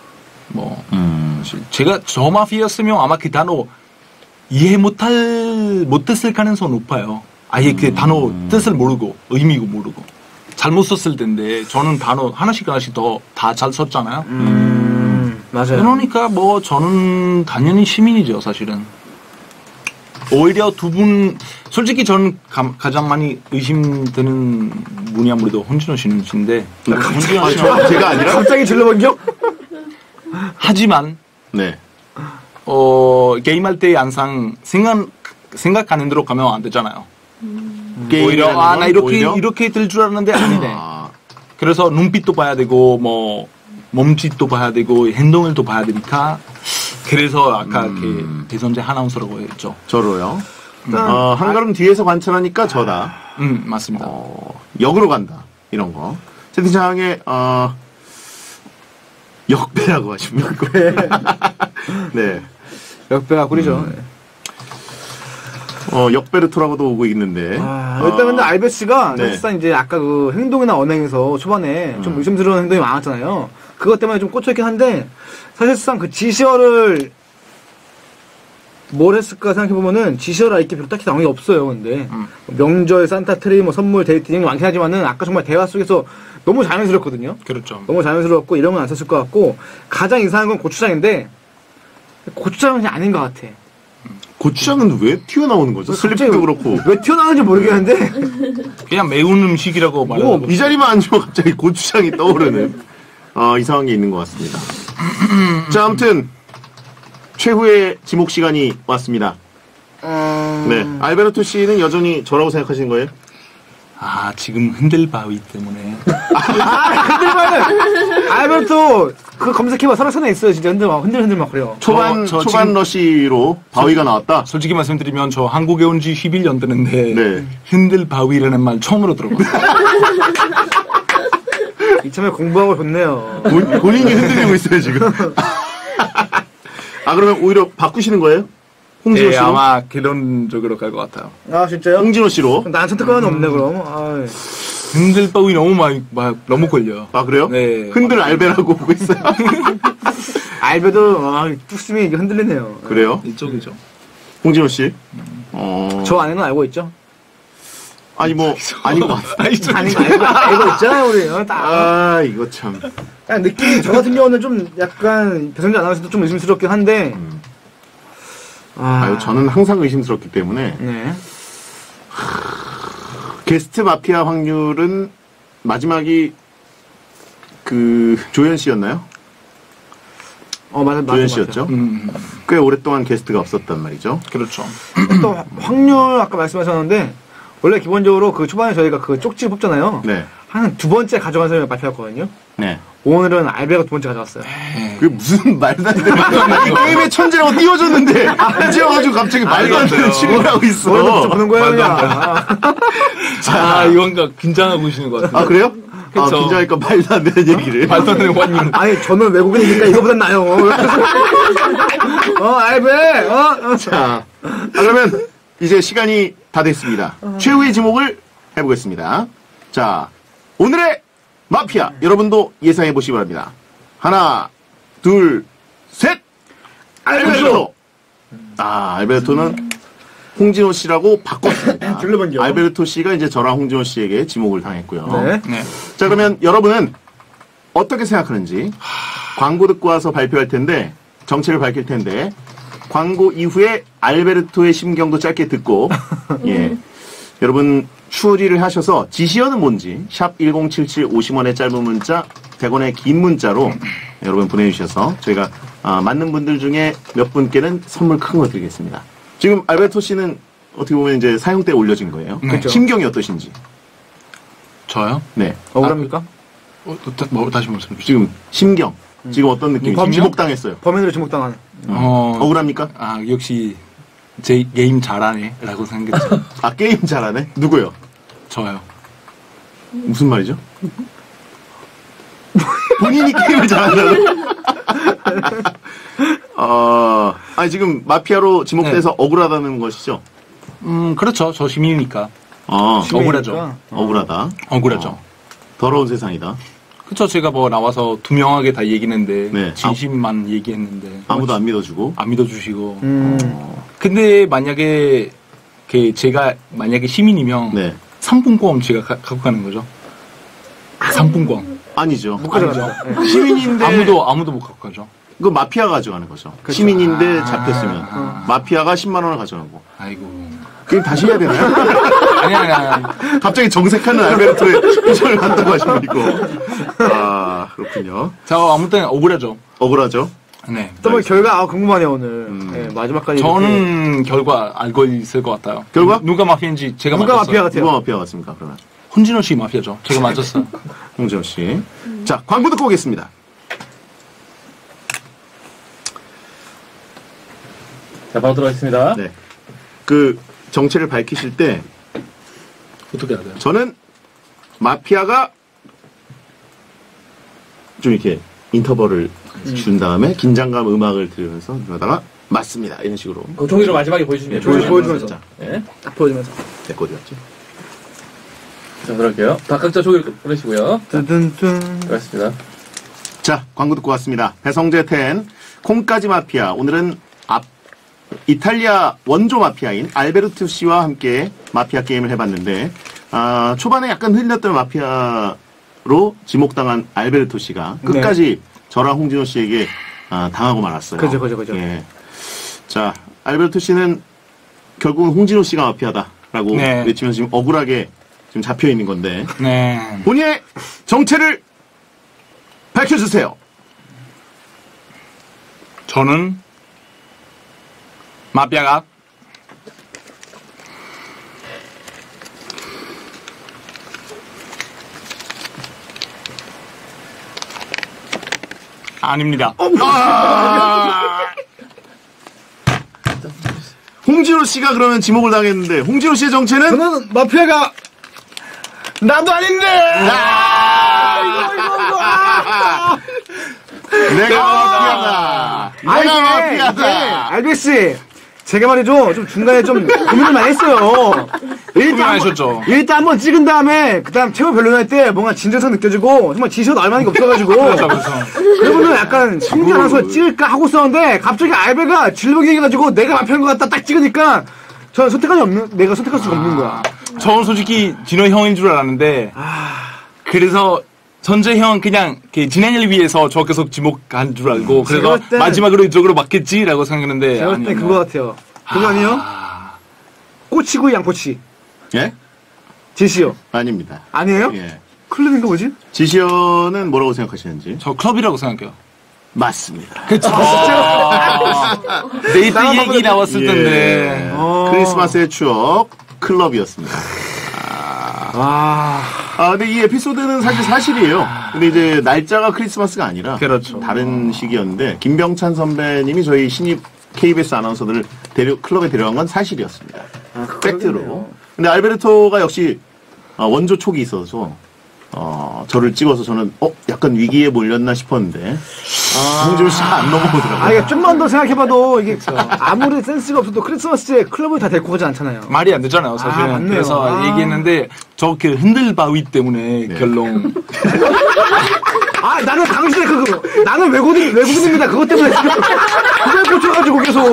사실 제가 저 마피아였으면 아마 그 단어 이해 못했을 가능성이 높아요. 아예 그 단어 뜻을 모르고 의미고 모르고 잘못 썼을 텐데 저는 단어 하나씩 더 다 잘 썼잖아요. 맞아요. 그러니까 뭐 저는 당연히 시민이죠, 사실은. 오히려 두 분, 솔직히 저는 가장 많이 의심되는 분이 아무래도 홍진호 씨인데, 홍진호 씨는 제가 아니라? 갑자기 질러본겨? 하지만, 네. 게임할 때 항상 생각하는 대로 가면 안 되잖아요. 오히려, 나 이렇게 될 줄 알았는데 아니네. 그래서 눈빛도 봐야 되고, 뭐, 몸짓도 봐야 되고, 행동을 또 봐야 되니까, 그래서 아까 그 배선재 아나운서라고 했죠. 저로요. 한 걸음 뒤에서 관찰하니까 저다. 맞습니다. 역으로 간다. 이런 거. 채팅창에, 역배라고 하십니까? 네. 역배가 꿀이죠. 역베르토라고도 오고 있는데. 일단 근데 알베스가 네. 사실상 이제 아까 그 행동이나 언행에서 초반에 좀 의심스러운 행동이 많았잖아요. 그것 때문에 좀 꽂혀있긴 한데, 사실상 그 지시어를 뭘 했을까 생각해보면은 지시어를 알게 별로 딱히 나온 게 없어요, 근데. 명절, 산타트리, 뭐 선물, 데이트 등이 많긴 하지만은 아까 정말 대화 속에서 너무 자연스럽거든요. 그렇죠. 너무 자연스럽고 이런 건 안 썼을 것 같고, 가장 이상한 건 고추장인데, 고추장은 그냥 아닌 것 같아. 고추장은 왜 튀어나오는 거죠? 슬립도 그렇고. 왜 튀어나오는지 모르겠는데. 그냥 매운 음식이라고 말하는 거죠. 이 자리만 앉으면 갑자기 고추장이 떠오르는 이상한 게 있는 것 같습니다. 자, 아무튼 최후의 지목 시간이 왔습니다. 네, 알베르토 씨는 여전히 저라고 생각하시는 거예요? 지금 흔들바위 때문에. 흔들면은 알베르토 그거 검색해봐. 설악산에 있어요. 진짜 흔들 막 그래요. 초반 지금 러시로 바위가 나왔다. 솔직히 말씀드리면 저 한국에 온 지 11년 됐는데 네. 흔들바위라는 말 처음으로 들어봤어요. 이참에 공부하고 좋네요. 본인이 흔들리고 있어요 지금. 그러면 오히려 바꾸시는 거예요? 홍진호 씨로? 아마 그런 쪽으로 갈 것 같아요. 진짜요? 홍진호 씨로. 난 선택권은 없네 그럼. 흔들바위 너무 걸려. 그래요? 네. 흔들 알베라고 보고 있어요. 알베도 뚝심이 이게 흔들리네요. 그래요? 이쪽이죠. 홍진호 씨. 저 안에는 알고 있죠? 아니 뭐 아닌 것 같아. 아닌 거 알고 있잖아요 우리. 이거 참. 그냥 느낌이 저 같은 경우는 좀 약간 배성재 아나운서도 좀 의심스럽긴 한데. 저는 항상 의심스럽기 때문에. 네. 게스트 마피아 확률은 마지막이 조현 씨였나요? 맞아. 조현 씨였죠? 꽤 오랫동안 게스트가 없었단 말이죠. 그렇죠. 또 확률 아까 말씀하셨는데 원래 기본적으로 그 초반에 저희가 그 쪽지를 뽑잖아요. 네. 한 두 번째 가져간 사람이 발표했거든요. 네. 오늘은 알베가 두 번째 가져갔어요. 그게 무슨 말도 안 되는 게임의 천재라고 띄워줬는데 이제 와가지고 갑자기 말도 안 되는 취미를 하고 있어. 오늘부터 보는 거예요 그냥. 이건가 긴장하고 계시는 것 같아요. 그래요? 그쵸. 긴장하니까 말도 안 되는 얘기를. 말도 안 되는 환율. 아니 저는 외국인이니까 이거보단 나요. 알베. 자, 그러면 이제 시간이 다 됐습니다. 최후의 지목을 해보겠습니다. 자, 오늘의 마피아 여러분도 예상해 보시기 바랍니다. 하나, 둘, 셋. 알베르토. 알베르토는 홍진호 씨라고 바꿨습니다. 둘러본겨. 알베르토 씨가 이제 저랑 홍진호 씨에게 지목을 당했고요. 네. 네. 자, 그러면 여러분은 어떻게 생각하는지 광고 듣고 와서 발표할 텐데, 정체를 밝힐 텐데, 광고 이후에 알베르토의 심경도 짧게 듣고, 여러분 추리를 하셔서 지시어는 뭔지 샵 1077 50원의 짧은 문자 100원의 긴 문자로 여러분 보내주셔서 저희가 맞는 분들 중에 몇 분께는 선물 큰 거 드리겠습니다. 지금 알베르토 씨는 어떻게 보면 이제 사용대에 올려진 거예요. 네. 심경이 어떠신지. 저요? 네. 억울합니까? 다시 말씀해 주시죠. 지금 심경. 지금 어떤 느낌이죠? 범죄? 지목당했어요. 범인으로 지목당하는. 억울합니까? 역시 제 게임 잘하네 라고 생각했죠. 게임 잘하네? 누구요? 저요. 무슨 말이죠? 본인이 게임을 잘한다고? 아니, 지금 마피아로 지목돼서 억울하다는 것이죠? 그렇죠. 저 시민이니까. 억울하죠. 억울하다. 더러운 세상이다. 그쵸. 제가 나와서 투명하게 다 얘기했는데, 네. 진심만 얘기했는데. 아무도 안 믿어주고. 안 믿어주시고. 근데 만약에 제가 만약에 시민이면, 네. 상품권 제가 갖고 가는 거죠. 상품권. 아니죠. 못 가져가죠. 시민인데 아무도 못 갖고 가죠. 그 마피아 가져가는 거죠. 시민인데 잡혔으면 마피아가 10만 원을 가져가고. 아이고. 그럼 다시 해야 되나요? 아니. 갑자기 정색하는 알베르토의 표정을 한다고 하시면 이거. 아, 그렇군요. 자, 아무튼 억울하죠. 억울하죠. 네. 또 뭐 결과 궁금하네요 오늘. 네, 마지막까지. 저는 결과 알고 있을 것 같아요. 결과? 누가 마피아인지 제가 누가 맞았어요. 마피아 같아요? 누가 마피아 같습니까, 그러면? 홍진호 씨 마피아죠. 제가 맞았어요. 홍진호 씨. 자, 광고 듣고 오겠습니다. 자, 바로 들어가겠습니다. 네. 그 정체를 밝히실 때 어떻게 해야 돼요? 저는 마피아가 좀 이렇게 인터벌을 준 다음에 긴장감 음악을 들으면서 그러다가 맞습니다. 이런 식으로. 그 종이를 마지막에 보여주시면 종이 보여주면서. 자, 네. 딱 보여주면서. 내 거였지. 자, 들어갈게요. 다 각자 종이를 꺼내시고요. 뜬뜬뜬. 들어가겠습니다. 자, 광고 듣고 왔습니다. 배성재 10 콩까지 마피아. 오늘은 이탈리아 원조 마피아인 알베르토 씨와 함께 마피아 게임을 해봤는데 초반에 약간 흘렸던 마피아로 지목당한 알베르토 씨가 끝까지 저랑 홍진호 씨에게 당하고 말았어요. 그죠. 예. 자, 알베르토 씨는 결국은 홍진호 씨가 마피아다라고 네. 외치면서 지금 억울하게 지금 잡혀 있는 건데 네. 본인의 정체를 밝혀주세요. 저는 마피아가 아닙니다. 홍진호 씨가 그러면 지목을 당했는데 홍진호 씨의 정체는 저는 마피아가 나도 아닌데. 내가 마피아다. 내가 마피아다. 알베씨, 제가 말이죠. 좀 중간에 좀 고민을 많이 했어요. 고민하셨죠? 일단 한번 찍은 다음에, 그 다음 최후 변론할 때 뭔가 진정성 느껴지고, 정말 지셔도 알만한 게 없어가지고. 그러면은 약간 성질 나서 찍을까 하고 있었는데, 갑자기 알베가 질문 얘기해가지고 내가 마피아인 것 같다 딱 찍으니까, 저는 내가 선택할 수가 없는 거야. 저는 솔직히 진호 형인 줄 알았는데 그래서 전재 형 그냥 진행을 위해서 저 계속 지목한 줄 알고 그래서 제가 볼 땐- 마지막으로 이쪽으로 맞겠지라고 생각했는데 제가 볼 때 그거 같아요. 그거 아니에요? 꼬치구이 양꼬치. 예? 제시요. 아닙니다. 아니에요? 예. 클럽인가 뭐지? 지시어는 뭐라고 생각하시는지? 저 클럽이라고 생각해요. 맞습니다. 그쵸. 데이트 얘기 나왔을 예. 텐데. 크리스마스의 추억 클럽이었습니다. 근데 이 에피소드는 사실 사실이에요. 근데 이제 날짜가 크리스마스가 아니라 그렇죠. 다른 시기였는데 김병찬 선배님이 저희 신입 KBS 아나운서들을 클럽에 데려간 건 사실이었습니다. 팩트로. 근데 알베르토가 역시 원조 촉이 있어서 저를 찍어서 저는 약간 위기에 몰렸나 싶었는데 홍진호 씨가 안 넘어오더라고요. 이게 좀만 더 생각해봐도 이게 아무리 센스가 없어도 크리스마스에 클럽을 다 데리고 가지 않잖아요. 말이 안 되잖아요, 사실은. 맞네요. 그래서 얘기했는데, 저 그 흔들바위 때문에 결론. 나는 당신의 나는 외국인입니다. 그것 때문에 지금 그걸 꽂혀가지고 계속.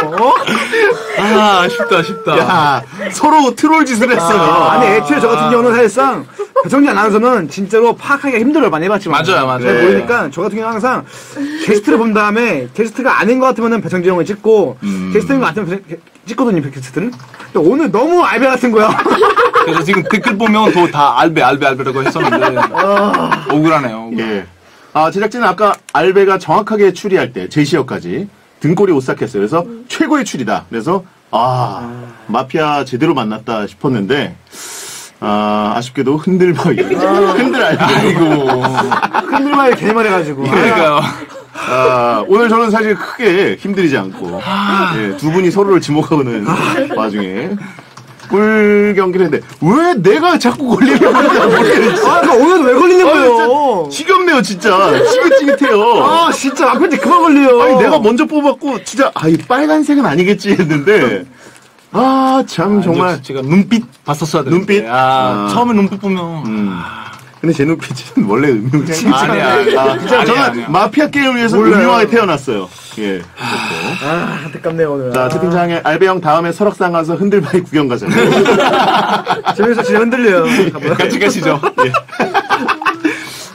쉽다. 야, 서로 트롤 짓을 했어요. 아니, 애초에 저 같은 경우는 사실상 배성재 아나운서는 진짜로 파악하기가 힘들어요. 많이 해봤지만. 맞아요. 잘 모르니까 저 같은 경우는 항상 게스트를 본 다음에 게스트가 아닌 것 같으면 배성재 형을 찍고 게스트인 것 같으면 찍거든요. 게스트는. 근데 오늘 너무 알베 같은 거야. 그래서 지금 댓글 보면 다 알베라고 했었는데, 억울하네요. 예. 제작진은 아까 알베가 정확하게 추리할 때 제시어까지 등골이 오싹했어요. 그래서 최고의 추리다. 그래서 마피아 제대로 만났다 싶었는데 아쉽게도 흔들바위. 흔들알베. 아이고. 흔들마에 개말해가지고. 그러니까요. 오늘 저는 사실 크게 힘들이지 않고 예, 두 분이 서로를 지목하고는 와중에 꿀 경기를 했는데 왜 내가 자꾸 걸리는 건지 모르겠지. 오늘 왜 걸리는 거예요? 지겹네요 진짜. 지긋지긋해요. 진짜 마피아한테 그만 걸려요. 아니 내가 먼저 뽑았고 진짜 이 빨간색은 아니겠지 했는데 참 정말 제가 눈빛 봤었어야 되는데. 눈빛? 처음에 눈빛 보면. 근데 제 눈빛은 원래 음흉해. 아니야. 저는 아니야. 마피아 게임을 위해서 몰라요. 음흉하게 태어났어요. 예. 안타깝네요 오늘. 자 채팅창에 알베 형 다음에 설악산 가서 흔들바위 구경 가자. 재밌어 진짜 흔들려요. 같이 가시죠.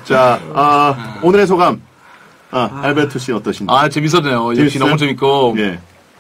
자, 오늘의 소감. 알베르토 씨 어떠신지? 재밌었네요. 역시 재밌어요? 너무 재밌고. 예.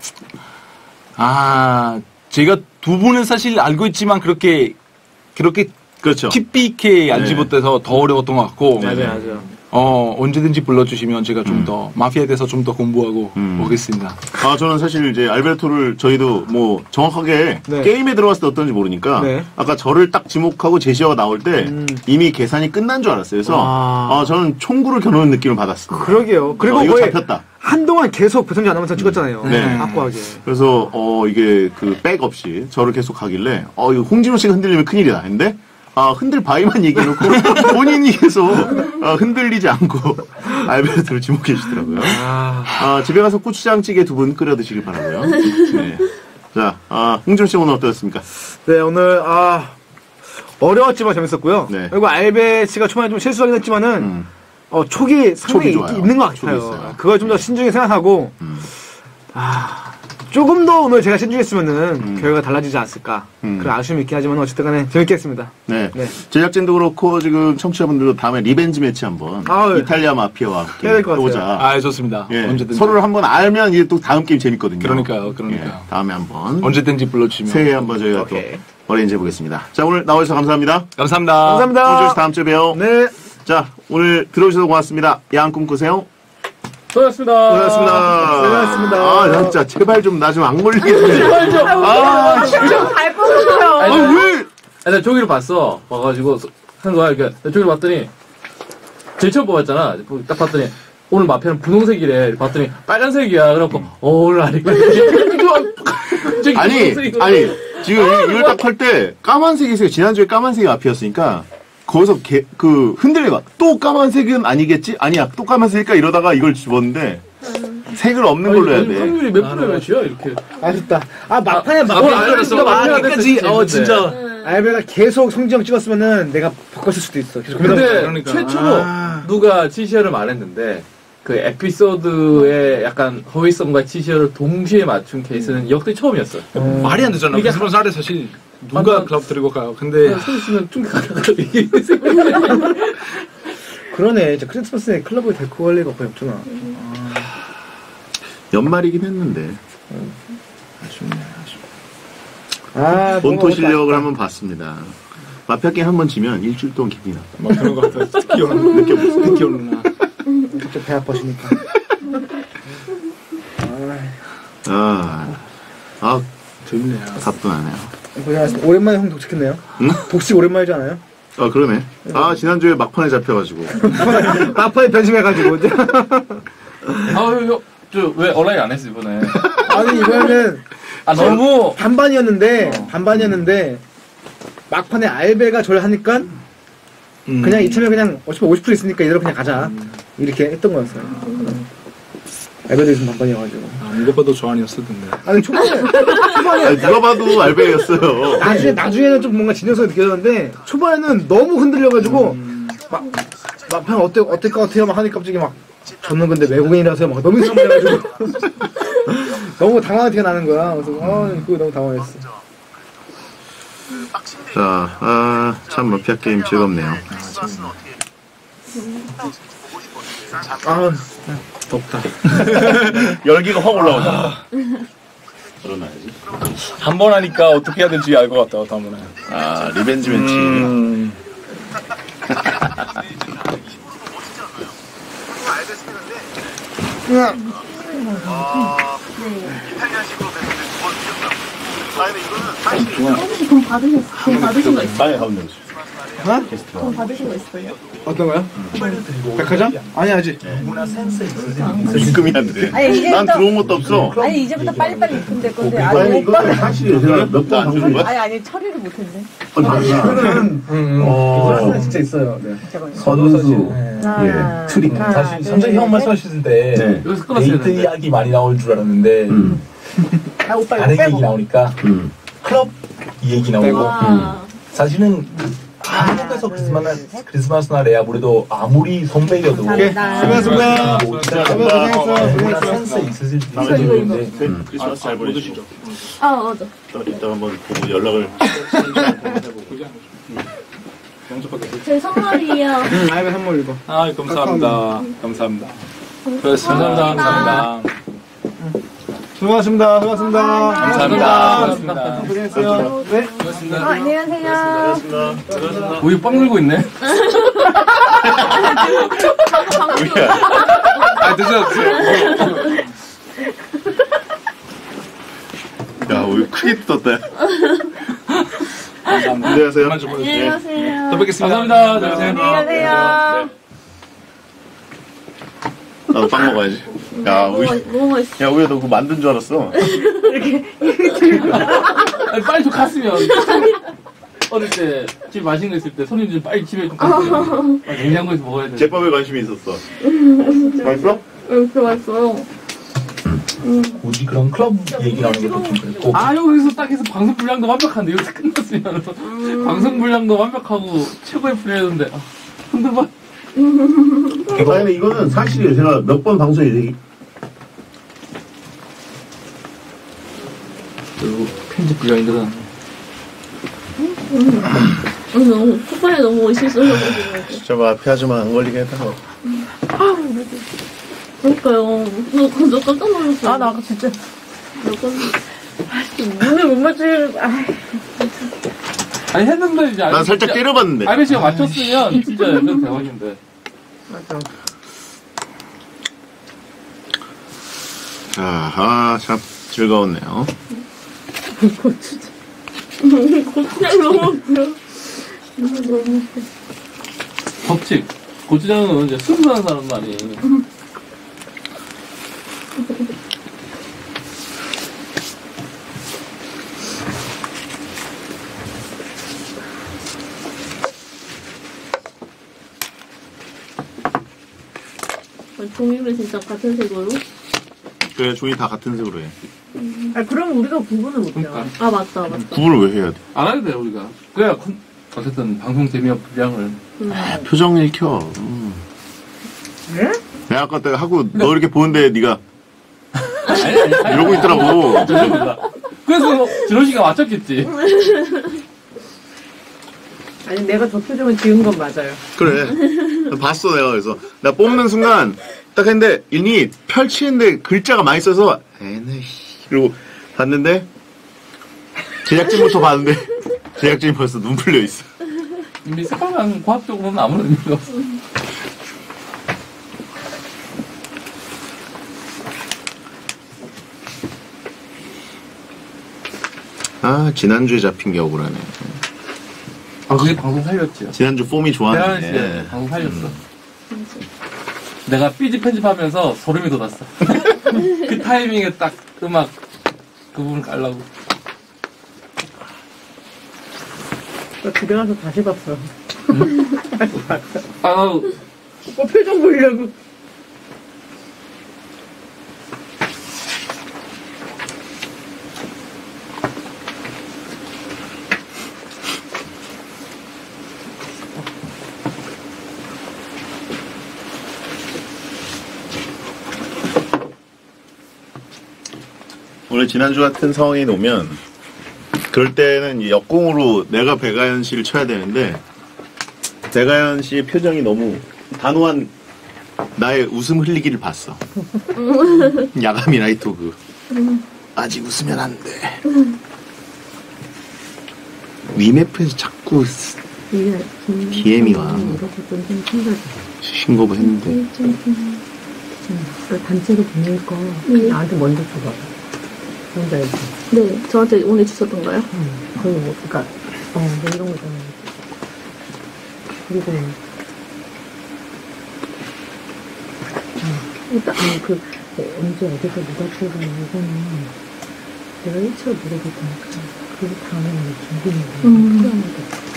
제가 두 분은 사실 알고 있지만 그렇게 그렇죠. 깊이 있게 안 네. 집었대서 더 어려웠던 것 같고. 네. 맞아요. 언제든지 불러주시면 제가 좀 더 마피아에 대해서 좀 더 공부하고 오겠습니다. 저는 사실 이제 알베르토를 저희도 뭐 정확하게 네. 게임에 들어갔을 때 어떤지 모르니까 네. 아까 저를 딱 지목하고 제시어가 나올 때 이미 계산이 끝난 줄 알았어요. 그래서 저는 총구를 겨누는 느낌을 받았습니다. 그러게요. 그리고 이거 거의 잡혔다. 한동안 계속 배성재 아나운서 찍었잖아요. 네. 확고하게. 그래서 이게 그 백 없이 저를 계속 가길래 이거 홍진호 씨가 흔들리면 큰일이다. 근데 흔들 바위만 얘기해놓고 본인이 계속 흔들리지 않고 알베르토를 지목해 주시더라고요. 집에 가서 고추장찌개 2분 끓여 드시길 바라고요. 네. 자, 홍진호 씨 오늘 어떠셨습니까? 네, 오늘, 어려웠지만 재밌었고요. 네. 그리고 알베 씨가 초반에 좀 실수하긴 했지만은, 촉이 상당히 촉이 좋아요. 있는 것 촉이 같아요. 있어요. 그걸 좀 더 신중히 생각하고, 조금 더 오늘 제가 신중했으면은 결과가 달라지지 않았을까. 그런 아쉬움이 있긴 하지만 어쨌든 간에 재밌게 했습니다. 네. 네. 제작진도 그렇고 지금 청취자분들도 다음에 리벤지 매치 한번 네. 이탈리아 마피아와 함께 해야 될것 같아요. 해보자. 좋습니다. 예. 언제든지. 서로를 한번 알면 이게 또 다음 게임 재밌거든요. 그러니까요. 예. 다음에 한번 언제든지 불러주시면. 새해 한번 저희가 오케이. 또 어레인지 해보겠습니다. 자, 오늘 나와주셔서 감사합니다. 감사합니다. 감사합니다. 홍진호 씨 다음 주에 봬요. 네. 자, 오늘 들어오셔서 고맙습니다. 야한 꿈 꾸세요. 수고하셨습니다. 고맙습니다. 수고하셨습니다. 진짜 제발 좀 나 좀 악물리게 좀. 제발 좀. 진짜. 잘 뽑았어요. 왜? 나 저기를 봤어. 봐가지고 하는 거야. 그러니까 나 저기를 봤더니 제일 처음 뽑았잖아. 딱 봤더니 오늘 마피아는 분홍색이래. 봤더니 빨간색이야. 그래갖고 오늘 아니고 아니, 지금 이걸 딱 할 때 까만색이 있어요. 지난주에 까만색이 앞이었으니까 거기서 흔들려가 또 까만색은 아니겠지? 아니야, 또 까만색일까? 이러다가 이걸 집었는데 색을 없는 걸로 해야 돼. 확률이 몇 프로야 몇이야 이렇게. 아쉽다. 막판에 알베르토가 마피아가 끝까지, 진짜. 알베가 계속 성지형 찍었으면은 내가 바꿨을 수도 있어. 계속 근데 그러니까. 최초로 누가 치시어를 말했는데 그 에피소드의 약간 허위성과 치시어를 동시에 맞춘 케이스는 역대 처음이었어. 말이 안 되잖아. 이게 그런 살에 사실 누가 클럽 들고 가요. 근데 선수는 충격하다가 이게 그러네. 진짜 크리스마스에 클럽을 데리고 갈 리가 거의 없잖아. 연말이긴 했는데. 본토 뭔가 실력을 아쉽다. 한번 봤습니다. 마피아 게임 한번 지면 일주일 동안 기분이 나빠. 막 그런 거 같아요. 특히 오르나. 갑자기 배 아파지니까. 재밌네요. 가뿐하네요. 고생하셨습니다. 오랜만에 형 독식했네요. 응? 독식 오랜만이지 않아요? 그러네. 지난주에 막판에 잡혀가지고. 막판에 변심해가지고. 왜 온라인 안 했어 이번에? 아니, 이거는 너무 반반이었는데, 막판에 알베가 저를 하니까, 그냥 이참에 그냥 어차피 50% 있으니까 이대로 그냥 가자. 이렇게 했던 거였어요. 알베도 있으면 반반이어가지고. 누가 봐도 저 아니었을 텐데. 아니, 초반에 누가 봐도 알베였어요. 나중에는 좀 뭔가 진정성이 느껴졌는데, 초반에는 너무 흔들려가지고, 막판 어떨 것 같아요? 막 하니까 갑자기 저는 근데 외국인이라서 너무 이상해가지고. 너무 당황한 티가 나는 거야. 그래서, 그거 너무 당황했어. 자, 참 마피아 게임 즐겁네요. 덥다. 열기가 확 올라오잖아. 그러나야지. 한 번 하니까 어떻게 해야 될지 알 것 같다, 다음번에. 리벤지 매치. 돈 받으신 거 있어요? 빨리 가면 되지. 돈 받으신 거 있어요? 어떤 거요? 백화점? 아니, 아직. 입금이 안 돼. 아니, 이제부터- 난 들어온 것도 없어. 아니 이제부터 빨리빨리 입금될 건데 아니, 아니 오빠는 사실 제가 몇번 주는 거야? 아니 처리를 못했네. 이거는 진짜 있어요. 네. 선수, 아, 트릭. 사실 선생님 형 말씀하셨을 때 여기서 끝났어야 데이트 이야기 많이 나올 줄 알았는데 오빠 다른 이거 얘기 빼고. 나오니까 클럽 이 얘기 나오고 사실은 한국에서 크리스마스 날에 아무래도 아무리 선배여도 수고하셨습니다. 누구나 센스 있으실 수 있는데 크리스마스 잘 보내시죠. 아 맞아. 이따 한번 보고 연락을. 잘못 받겠어요. 제 선물이에요. 아이가 선물 이거. 아, 감사합니다. 감사합니다. 감사합니다. 수고하셨습니다. 수고하셨습니다. 감사합니다. 고생했어요. 네. 안녕하세요. 우유 빵 물고 있네. 아, 늦었어요. 야, 우리 크게 뜯었다. 감사합니다. 안녕하세요. 그만 좀 보여주세요. 안녕하세요. 또 뵙겠습니다. 감사합니다. 안녕하세요. 나도 빵 먹어야지. 야, 우유. 너무 맛있어. 야, 우유 너 그거 만든 줄 알았어. 아니, 빨리 좀 갔으면. 어릴 때, 집 맛있는 거 있을 때, 손님 좀 빨리 집에 좀 갔으면. 냉장고에서 먹어야 돼. 제밥에 관심이 있었어. 맛있어? 이렇게 맛있어요. 굳이 그런 클럽 얘기 나오는 것도 좀 그랬고. 아, 여기서 딱 해서 방송 분량도 완벽한데, 여기서 끝났으면. 방송 분량도 완벽하고, 최고의 플레이였는데. 아, 흔들봐. 아니, 근데 이거는 사실이에요. 제가 몇 번 방송에 그리고 편집 분량들은. 너무 초반에 너무 멋있어가지고. 진짜 뭐 앞에 하지만 안 걸리게 해서. 그러니까요. 저 깜짝 놀랐어요. 아, 나 아까 진짜. 눈을 못 맞추는. 아니, 했는데, 이제. 난 살짝 때려봤는데. 아베 씨가 맞췄으면, 진짜 약간 대박인데. 맞아. 자, 참 즐거웠네요. 고추장 너무 웃겨. 법칙. 고추장은 이제 순수한 사람만이. 종이를 진짜 같은 색으로? 그래, 종이 다 같은 색으로 해. 아, 그럼 우리가 구분을 못해요. 그러니까. 아, 맞다. 구분을 왜 해야 돼? 안 하게 돼요, 우리가. 그래야, 어쨌든, 방송 재미와 분량을. 표정 읽혀. 네? 내가 아까 내가 하고 너 이렇게 보는데 네가 아니. 이러고 있더라고. 그래서, 진호 씨가 맞췄겠지. 아니, 내가 저 표정을 지은 건 맞아요. 그래. 봤어, 내가. 그래서. 나 뽑는 순간, 딱 했는데, 이미 펼치는데 글자가 많이 써서, 에네, 그리고 봤는데, 제작진부터 봤는데, 제작진이 벌써 눈 풀려 있어. 이미 색깔만 과학적으로는 아무런 의미가 없어. 아, 지난주에 잡힌 게 억울하네. 아, 그게 방송 살렸지요. 지난주 폼이 대한 씨 좋았는데. 방송 살렸어. 내가 삐지 편집하면서 소름이 돋았어. 그 타이밍에 딱 음악 그 부분 깔라고. 나 집에 가서 다시 봤어. 아, 표정 보려고. 원래 지난주 같은 상황이 오면, 그럴 때는 이 역공으로 내가 배가연 씨를 쳐야 되는데, 배가연 씨의 표정이 너무 단호한 나의 웃음 흘리기를 봤어. 야가미 라이토그. 아직 웃으면 안 돼. 위메프에서 자꾸 DM이 와. 신고를 했는데. 단체로 보낼 거 나한테 먼저 줘봐. 뭔지 알지? 네, 저한테 오늘 주셨던가요? 그리고 뭐, 그니까, 뭐 이런 거잖아. 그리고, 일단, 언제 어디서 누가 찍은 이거는 내가 1차로 물어볼 테니까, 그리고 다음에는 준비는 필요한 거.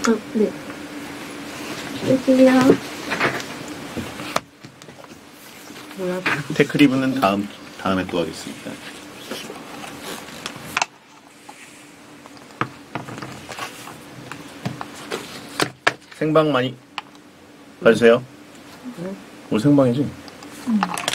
네. 할게요. 뭐야? 태클 리브는 다음에 또 하겠습니다. 생방 많이 봐주세요. 오늘 생방이지?